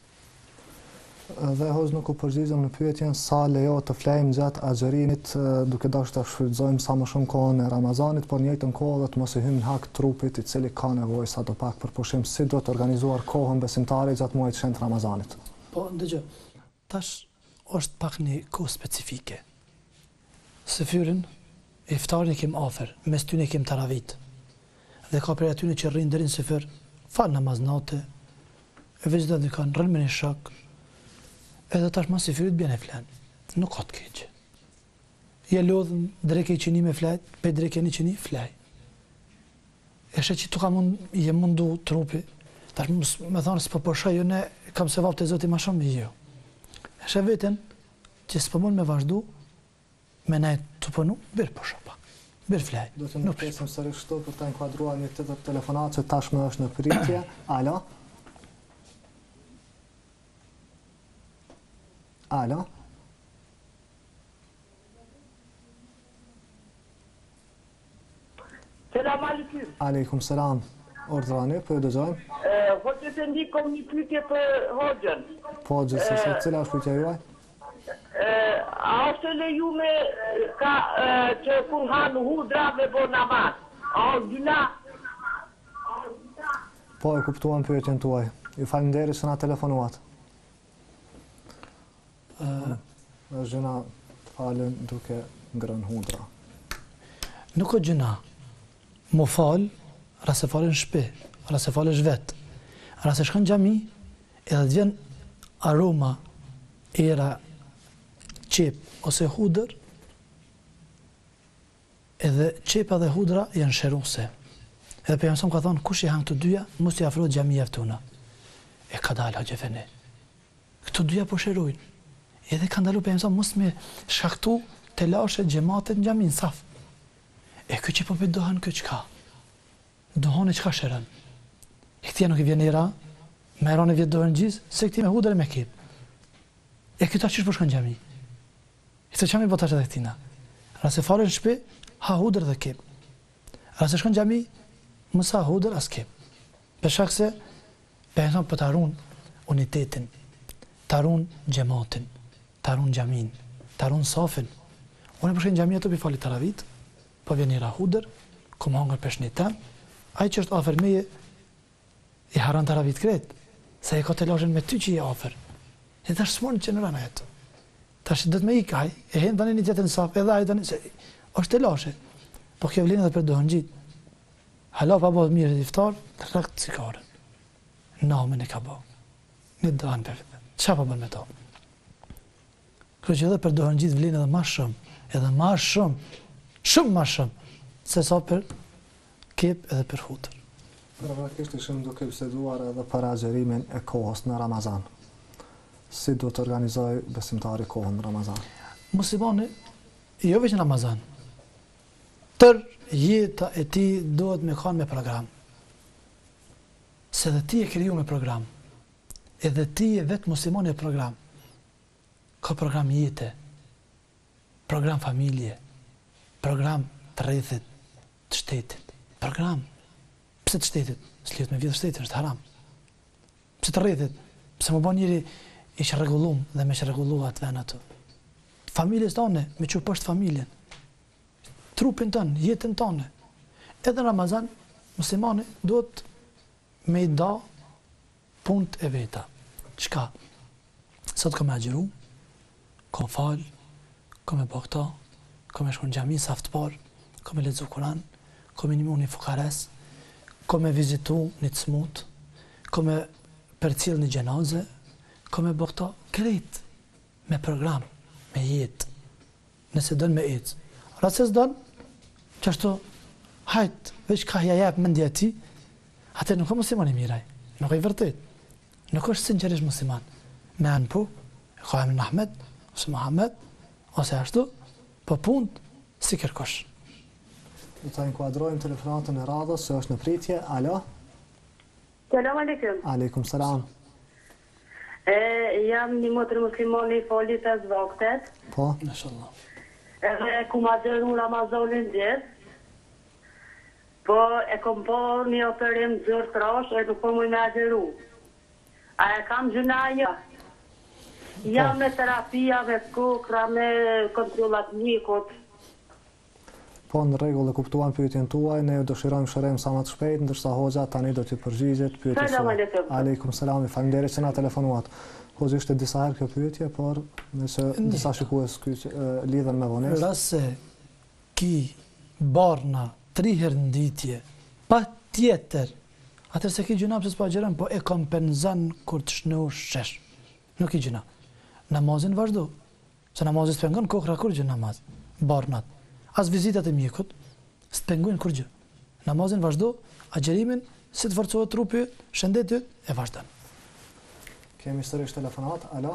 Dhe hoxh nuk u përgjigjëm në pyetjen sa lejo të flejmë gjatë agjerimit duke dashur ta shfrytëzojmë sa më shumë kohën e Ramazanit, por në njëjtën kohë dhe të mos i hymë në hak trupit i cili ka nevojë sadopak për pushim. Si do të organizuar kohën besimtari gjatë muajit të shenjtë Ramazanit? Po, ndëgjë, tash është pak një kohë specifike. Se fyrin, iftarin e kem afer, mes tyne kem taravit. Dhe ka prej atyne që rrinë dërinë se fyr, falë namaz nate, e veç dhe dhe kanë rrinë me një shak, edhe tash mas i fyrit bjene flenë. Nuk ka të keqë. Je lodhën dreke i qini me flajt, pe dreke një qini, flaj. E shë që tu ka mund, je mundu trupi, tash me thonë s'po përshaj, jo ne kam se vapë të zoti ma shumë, jo. E shë vetën që s'po mund me vazhdu, me nejtë të pënu, birë përshë pak. Birë flaj. Do të në presim sërish shtu për të inkuadruar një të të telefonat që tashmë është në pritje. Alo? Alo? Selam aleikum. Aleikum selam. Ordrani, po e dëgjojmë. Hoxhë të ndikom një pyetje për hoxhën. Po, gjithsesi, cila është pyetja juaj? A është lejume ka që kur hanë hudra me bo namaz? A është gjuna? Po, e kuptuam pyetjen tuaj. Ju falenderoj se na telefonuat. Është gjuna të falen duke ngrënë hudra. Nuk është gjuna. Mo falë, rase falën shpe, rase falën shvet, rase shkën gjami, edhe të vjen aroma, era, qep ose hudër, edhe qepa dhe hudra janë sheruse. Edhe pejgamberi ka thonë, kush i hang të dyja, mos i afrohet xhamia ftuna. E ka dalë Hoxha Efendi. Këto dyja po sherojnë. Edhe ka ndalu pejgamberi mos me shkaktu telashe xhamatet në xhamin saf. E kjo që po për dohan kjo qka? Dohan e qka shërën? E këtia nuk i vjen i ra, me erane vjetë dohen gjizë, se këti me hudër e me kip. E këta qështë po shkën gjami? E këta qami botash edhe këtina. Rase falen shpe, ha hudër dhe kip. Rase shkën gjami, mësa hudër as kip. Për shak se, për e për të arun unitetin, të arun gjematin, të arun gjamin, të arun safin. Unë e për shkën gjami ato për falit të ravit, po vjen i ra hudër, ku më hangër pesh një tem, ai që është afer meje, i haran të ravit kret, se e ka të lashen me ty që i afer. E të është smoni që në rana jetë. Të është dhëtë me i kaj, e hen të një tjetër në saf, edhe ajë të një, se është të lashe. Po kjo vlinë dhe për dohën gjitë. Hala pa bëhët mirë e iftar, të rakt të cikarën. Namen e ka bëhë. Një dëhanë për vete. Qa pa bërë me to? Kërë që edhe për dohën gjitë vlinë edhe ma shumë, edhe ma shumë, shumë ma shumë, se sa për kep edhe për hutër. Praktikisht ishim duke biseduar edhe për agjerimin e kohës në Ramazan. Si do të organizoj besimtari kohën në Ramazan? Muslimani, jo veç në Ramazan, tër jeta e ti duhet me kanë me program. Se dhe ti e kriju me program, edhe ti e vetë muslimani e program. Ka program jete, program familje, program të rrethit, të shtetit, program. Pse të shtetit? S'lihet me vjetë shtetit, është haram. Pse të rrethit? Pse më bon njëri ishë regullum dhe me shë regullu atë ven atë. Familjes tane, me që pështë familjen. Trupin tënë, jetën tane. Edhe në Ramazan, muslimani duhet me i da punët e veta. Qka? Sot ka me agjeru, ka falë, ka me bakta, ka me shku në gjami, saft parë, ka me ledzu Kuran, ka me një një fukares, ka me vizitu një të smut, ka me përcil një gjenaze, ka me bëkta krejt me program, me jetë, nëse dënë me jetë. Rases dënë, që ashtu hajtë, veç ka hja jepë mëndja ti, atër nuk ka musliman i miraj, nuk e i vërtet, nuk është sinqerisht musliman. Me anë pu, e ka emin Ahmed, ose Mohamed, ose ashtu, po punët si kërkosh. Do të inkuadrojmë telefonatën e radhës, se është në pritje. Alo? Selam aleikum. Aleikum salam. E, jam një motër muslimoni i foli pesë vaktet. Po? Inshallah. Edhe ku ma dërnu Ramazanin gjithë. Po e kom po një operim zërë trash, e nuk po mu me agjeru. A e kam gjunaja. Jam me terapia, me kokra, me kontrolat mjekot. Po në rregull e kuptuan pyetjen tuaj, ne dëshirojmë shërim sa më të shpejt, ndërsa Hoxha tani do t'i përgjigjet pyetjes Selam suaj. aleikum. Aleikum selam, faleminderit që na telefonuat. Hoxha ishte disa herë kjo pyetje, por nëse disa shikues lidhen me vonesë. Rase ki barna tri herë nditje, pa tjetër, atër se ki gjuna pëse s'pa gjerën, po e kompenzan kur të shnu shesh. Nuk i gjuna. Namazin vazhdo. Se namazin s'pengon kokra kur gjë namaz. Barnat. As vizitat e mjekut, s'pengojnë kur gjë. Namazin vazhdo, agjerimin, si të forcohet trupi, shëndetit, e vazhdan. Kemi sërish telefonat, alo?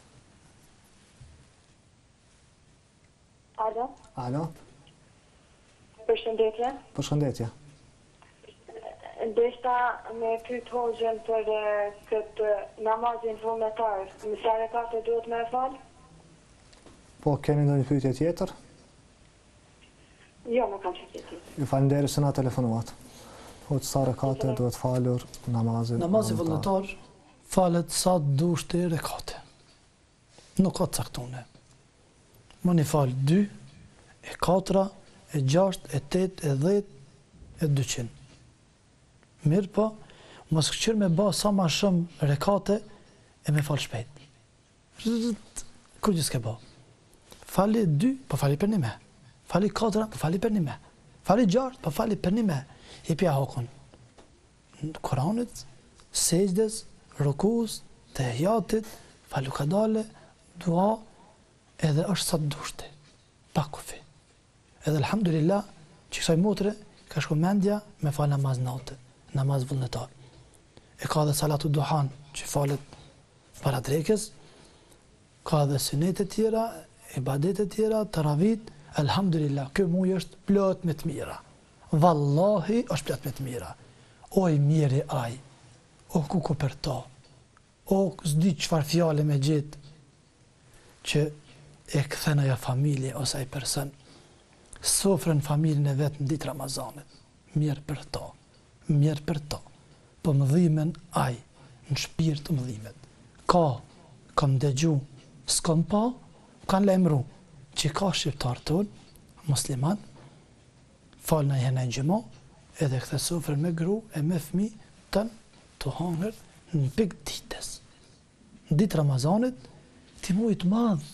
Alo? Alo? Përshëndetje. Përshëndetje. Ndeshta me pyet Hoxhën për këtë namazin vullnetar, në sa rekate duhet me e falë? Po, keni ndonjë pyetje tjetër? Jo, më kam që tjetër. Ju falenderit se na telefonuat. Hoxha sa rekate duhet falur namazin. Namazin vullnetar falet sa dushti rekate. Nuk ka caktune. Më një falë dy, e katra, e gjasht, e tet, e dhet, e dyqin. Mirë po, mos këqyrë me ba sa ma shumë rekate e me falë shpejt. Kur gjë s'ke ba? Fali dy, po fali për një me. Fali katra, po fali për një me. Fali gjasht, po fali për një me. I pja hokun. Në Koranit, sejdes, rukus, të hjatit, falu kadale, dua, edhe është sa të dushti, pa kufi. Edhe alhamdulillah, që kësaj motre ka shku mendja me falë namaz natë, namaz vullnetar. E ka dhe salatu duhan që falet para drekës, ka dhe sunet e tjera, ibadet e tjera, taravit, alhamdulillah, kjo muj është plot me të mira. Wallahi është plot me të mira. Oj miri aj, o ku ku për ta, o s'di qëfar fjale me gjithë, që e këthen aja familje ose aj person, sofrën familjen e vetë në ditë Ramazanit. Mirë për ta, mirë për ta. Po më dhimen aj, në shpirt të më dhimet. Ka, kam dëgju, s'kam pa, kanë lemru, që ka shqiptar tonë, musliman, falë në jene në gjëmo, edhe këthe sofrën me gru e me fmi tënë të hangër në pik ditës. Në ditë Ramazanit, ti mujtë madhë.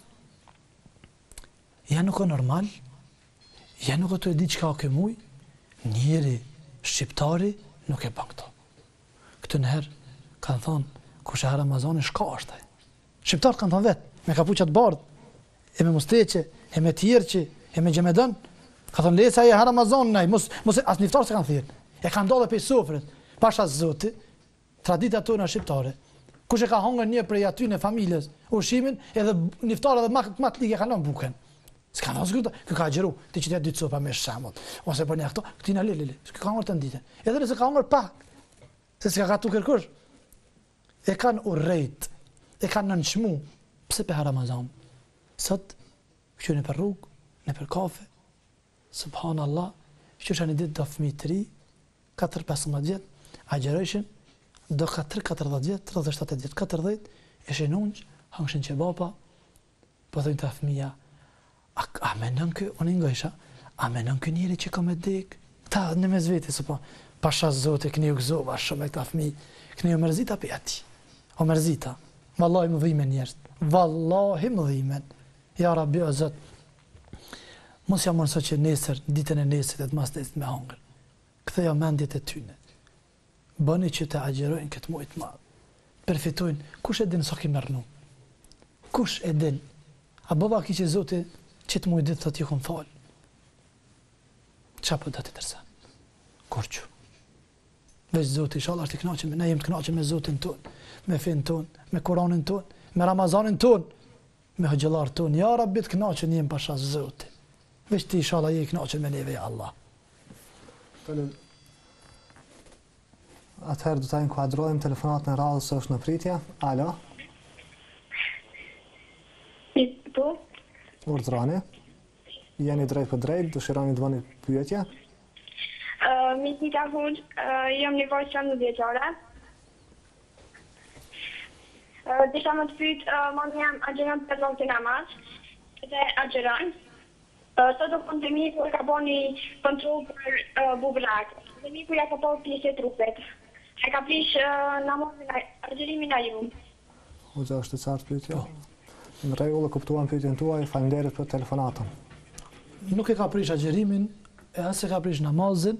Ja nuk o normal, ja nuk o të e di që ka ke muj, njeri shqiptari nuk e ban këto. Këtë nëherë kanë thonë, kush e ha Ramazani shka është taj. Shqiptarët kanë thonë vetë, me kapuqat bardë, e me musteqe, e me tjerqe, e me gjemedën, ka thonë lesa e ha Ramazani naj, mos, mos, as niftarë se kanë thirë. E kanë dole për sofrët, pasha zoti, tradita tona shqiptare. Kush e ka hangër një prej aty në familjes, ushqimin, edhe niftarë edhe ma të ligë e kanë në buken. S'ka në zgjuta, kë ka gjeru, ti që të dy copa me shemot, ose për një këto, këti në lili, s'ka ka hangër të ndite. Edhe nëse ka hangër pak, se s'ka ka tu kërkush. E kanë urrejt, e kanë në nëshmu, pse pe ha Ramazan. Sot, që në për rrugë, në për kafe, subhanallah, që që një ditë do fëmi të ri, katër pesëmbëdhjetë vjet, agjerëshin, do katër katërdhjetë vjet, tridhjetë shtatëdhjetë vjet, katërdhjetë, ishin unq, hangshin që baba, po thëjnë të fëmija, a, a menën kë, unë ingojsha, a menën kë njeri që ka me dek, ta në me zveti, së po, pasha zote, këni u gëzova shumë e këta fëmi, këni u mërzita për ati, o mërzita, vallahi më dhimen njerës, vallahi më dhimen, ja Rabbi o Zot, mos jam mërëso që nesër, ditën e nesër, e të mas nesër me hangër, këtheja mendjet e tyne, bëni që të agjerojnë këtë mujtë madhë, përfitojnë, kush e din sa ki mërnu, kush e din, a bëva ki që Zoti, që të mujtë ditë të t'i kun falë, qa për do t'i tërsa, kur që, veç Zoti, inshallah është i knaqëm, ne jem të knaqëm me Zotin tonë, me fin tonë, me Kuranin tonë, me Ramazanin tonë, me hëgjëlar tonë, ja Rabbi të knaqëm jem pasha Zoti, veç ti inshallah je i knaqëm me neve, ja Allah. Atëherë do ta inkuadrojmë telefonat në radhës së është në pritje. Alo? Po? Urdhrani. Jeni drejt për drejt, dëshironi të bëni pyetje? Uh, Misnika Huq, uh, jam një vajzë gjashtëdhjetë vjeçare. Uh, Desha më të pyet, uh, mami jam agjeron për vaktin namaz, dhe agjeron. Uh, Sot do pandemi kur ka bënë kontroll për uh, bubrak. Dhe mi kur ja ka parë pjesë e trupit. E ka prish uh, namazin, agjerimin a ju. Hoxha, është të qartë pyetja? Në rregull, e kuptuam pyetjen tuaj, faleminderit për telefonatën. Nuk e ka prish agjerimin, e as e ka prish namazin,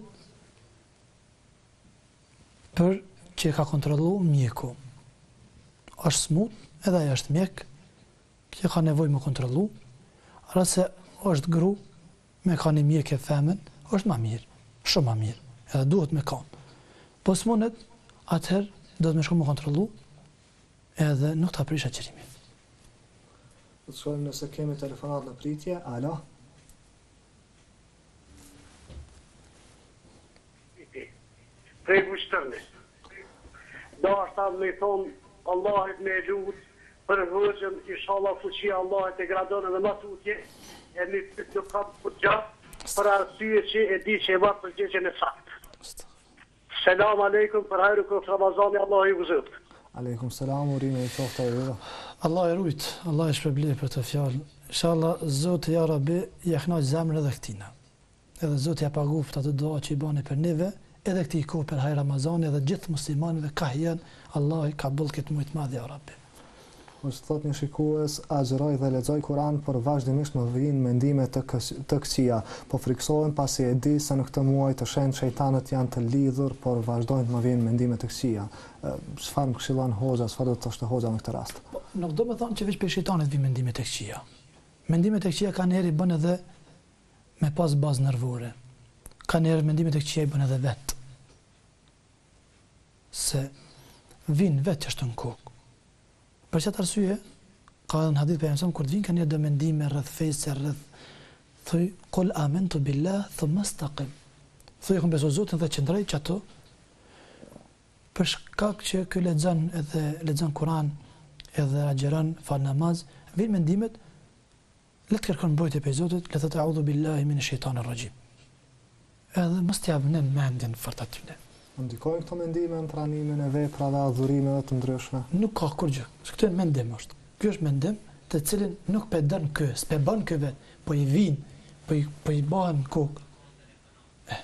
për që e ka kontrollu mjeku. Është smut, edhe ajo është mjek, që ka nevojë më kontrollu, rase është gru, me ka një mjek e femen, është ma mirë, shumë ma mirë, edhe duhet me kanë. Po smunet, atëherë do të me shku më kontrollu, edhe nuk të aprish agjerimin. Do të shkojmë nëse kemi telefonat në pritje. Alo? Prej Bushtërni. Da është me thonë, Allahit me lutë, për vëgjën, inshallah fuqia Allahit e gradonë dhe ma tutje, e një të të kam për gjatë, për arsye që e di që e vatë për gjegjen e faktë. Selam aleikum, për hajru këtë Ramazani, Allah i vëzët. Aleikum selam, urime i qofta e vëdha. Allah e rujt, Allah e shpërblir për të fjallë. Inshallah, Zotë ja Rabbi, ja knaq zemrën edhe këtina. Edhe Zotë ja paguft atë doa që i bani për neve, edhe këti i kohë për hajë Ramazani, edhe gjithë muslimanëve ka hjen, Allah i ka bëllë këtë mujtë madhë, ja Rabbi. Është thot një shikues, agjeroj dhe lexoj Kur'an, por vazhdimisht më vijnë mendime të, të këqija. Po friksohem pasi e di se në këtë muaj të shenjtë shejtanët janë të lidhur, por vazhdojnë të më vijnë mendime të këqija. Çfarë më këshillon Hoxha, çfarë do të thoshte Hoxha në këtë rast? Nuk do të thonë që veç për shejtanit vijnë mendime të këqija. mendimet e këqija kanë herë i bën edhe me pas bazë nervore. Kanë herë mendimet e këqija i bën edhe vetë. Se vinë vetë që është në kokë. Për çfarë arsye, ka edhe në hadith për jamësëm, kur të vinë kanë një dë mendime rreth fesë, rreth, thuj, kul amantu billah, thumma istaqim. Thuj, e kom beso Zotin dhe qëndrej që ato, për shkak që ky lexon edhe lexon Kur'an, edhe agjeron, fal namaz, vinë mendimet, le të kërkon mbrojtje prej Zotit, le të a'udhu billahi minash shaitanir rajim. Edhe mos t'i javën mendjen fort aty. Ndikojnë këto mendime në pranimin e veprave, adhurimeve të ndryshme? Nuk ka kur gjë. Këtë mendim është. Ky është mendim të cilin nuk pe dën kë, s'pe bën kë vet, po i vin, po i po i bëhen kokë. Eh.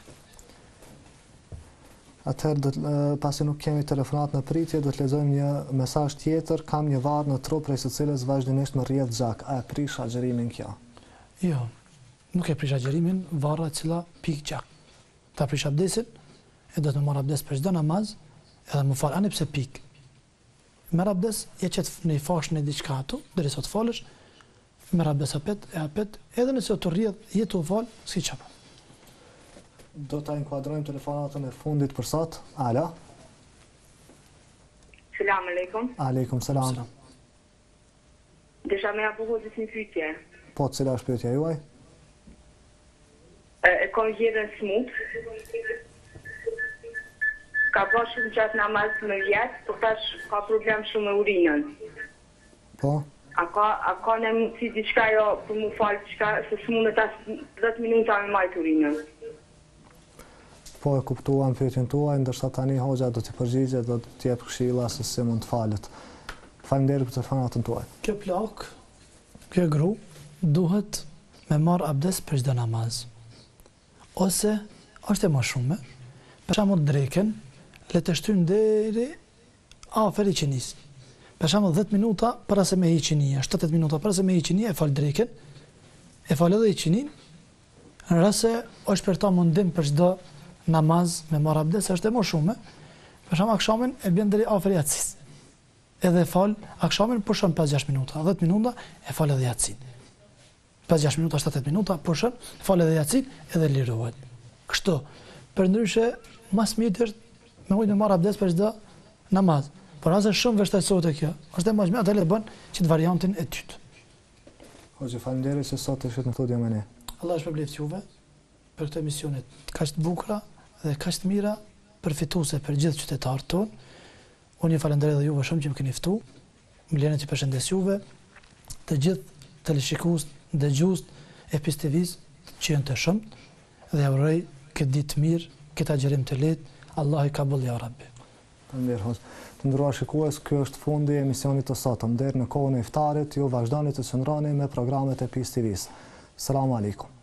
Atëherë do të pasi nuk kemi telefonat në pritje, do të lexojmë një mesazh tjetër. Kam një varr në trup prej së cilës vazhdimisht më rrjedh xhak. A e prish agjerimin kjo? Jo. Nuk e prish agjerimin, varra e cila pik xhak. Ta prish abdesin, e do të marr abdes për çdo namaz, edhe më fal ani pse pik. Merr abdes, e qet në fash në diçka ato, derisa të falësh, merr abdes apet, e apet, edhe nëse të rrjedh, jetu fal, si çapa. Do ta inkuadrojmë telefonatën e fundit për sot. Alo. Selam aleikum. Aleikum selam. Desha me apo hodhës një pyetje. Po, cila është pyetja juaj? E, e kom gjerën smut. Ka ba shumë gjatë namaz më vjetë, por tash ka problem shumë me urinën. Po? A ka, a ka në mundësi diçka jo për mu falë diçka, se së mundë tash dhjetë minuta me majtë urinën. Po e kuptuam pyetjen tuaj, ndërsa tani hoxha do t'i përgjigjet, do t'i jep këshilla se si mund të falet. Faleminderit për telefonatën tuaj. Kjo plak, kjo gru, duhet me marr abdes për çdo namaz. Ose është e më shumë, për shembull drekën, le të shtyn deri afër iqinis. Për shembull dhjetë minuta para se me iqinia, shtatëdhjetë minuta para se me iqinia e fal drekën, e fal edhe iqinin, në rast se është për ta mundim për çdo namaz me marr abdes është e më shumë. Për shembull akşamin e bën deri afër yatsis. Edhe fal akşamin pushon pesë gjashtë minuta, dhjetë minuta e fal edhe yatsin. pesë gjashtë minuta, shtatëdhjetë minuta pushon, fal edhe yatsin edhe lirohet. Kështu. Përndryshe mas mirë me mujtë me marr abdes për çdo namaz. Por asë shumë vështirësohet kjo. Është e mëjshme atë le të bën që të variantin e dytë. Hoxha, faleminderit se sot ishit në studio me ne. Allah shpërblet juve për këtë emisionet kaq të bukura dhe kaq të mira përfituese për gjithë qytetarët tonë. Unë ju falenderoj edhe juve shumë që më keni ftuar. Më lejoni të përshëndes juve të gjithë teleshikues, dëgjues e P I S T V-s që janë të shumt dhe ju uroj këtë ditë të mirë, këtë agjerim të lehtë. Allah i kabul ya Rabbi. Mirë, të nderuar shikues, ky është fundi i emisionit të sotëm. Deri në kohën e iftarit, ju vazhdoni të qëndroni me programet e P I S T V-s. Selam aleikum.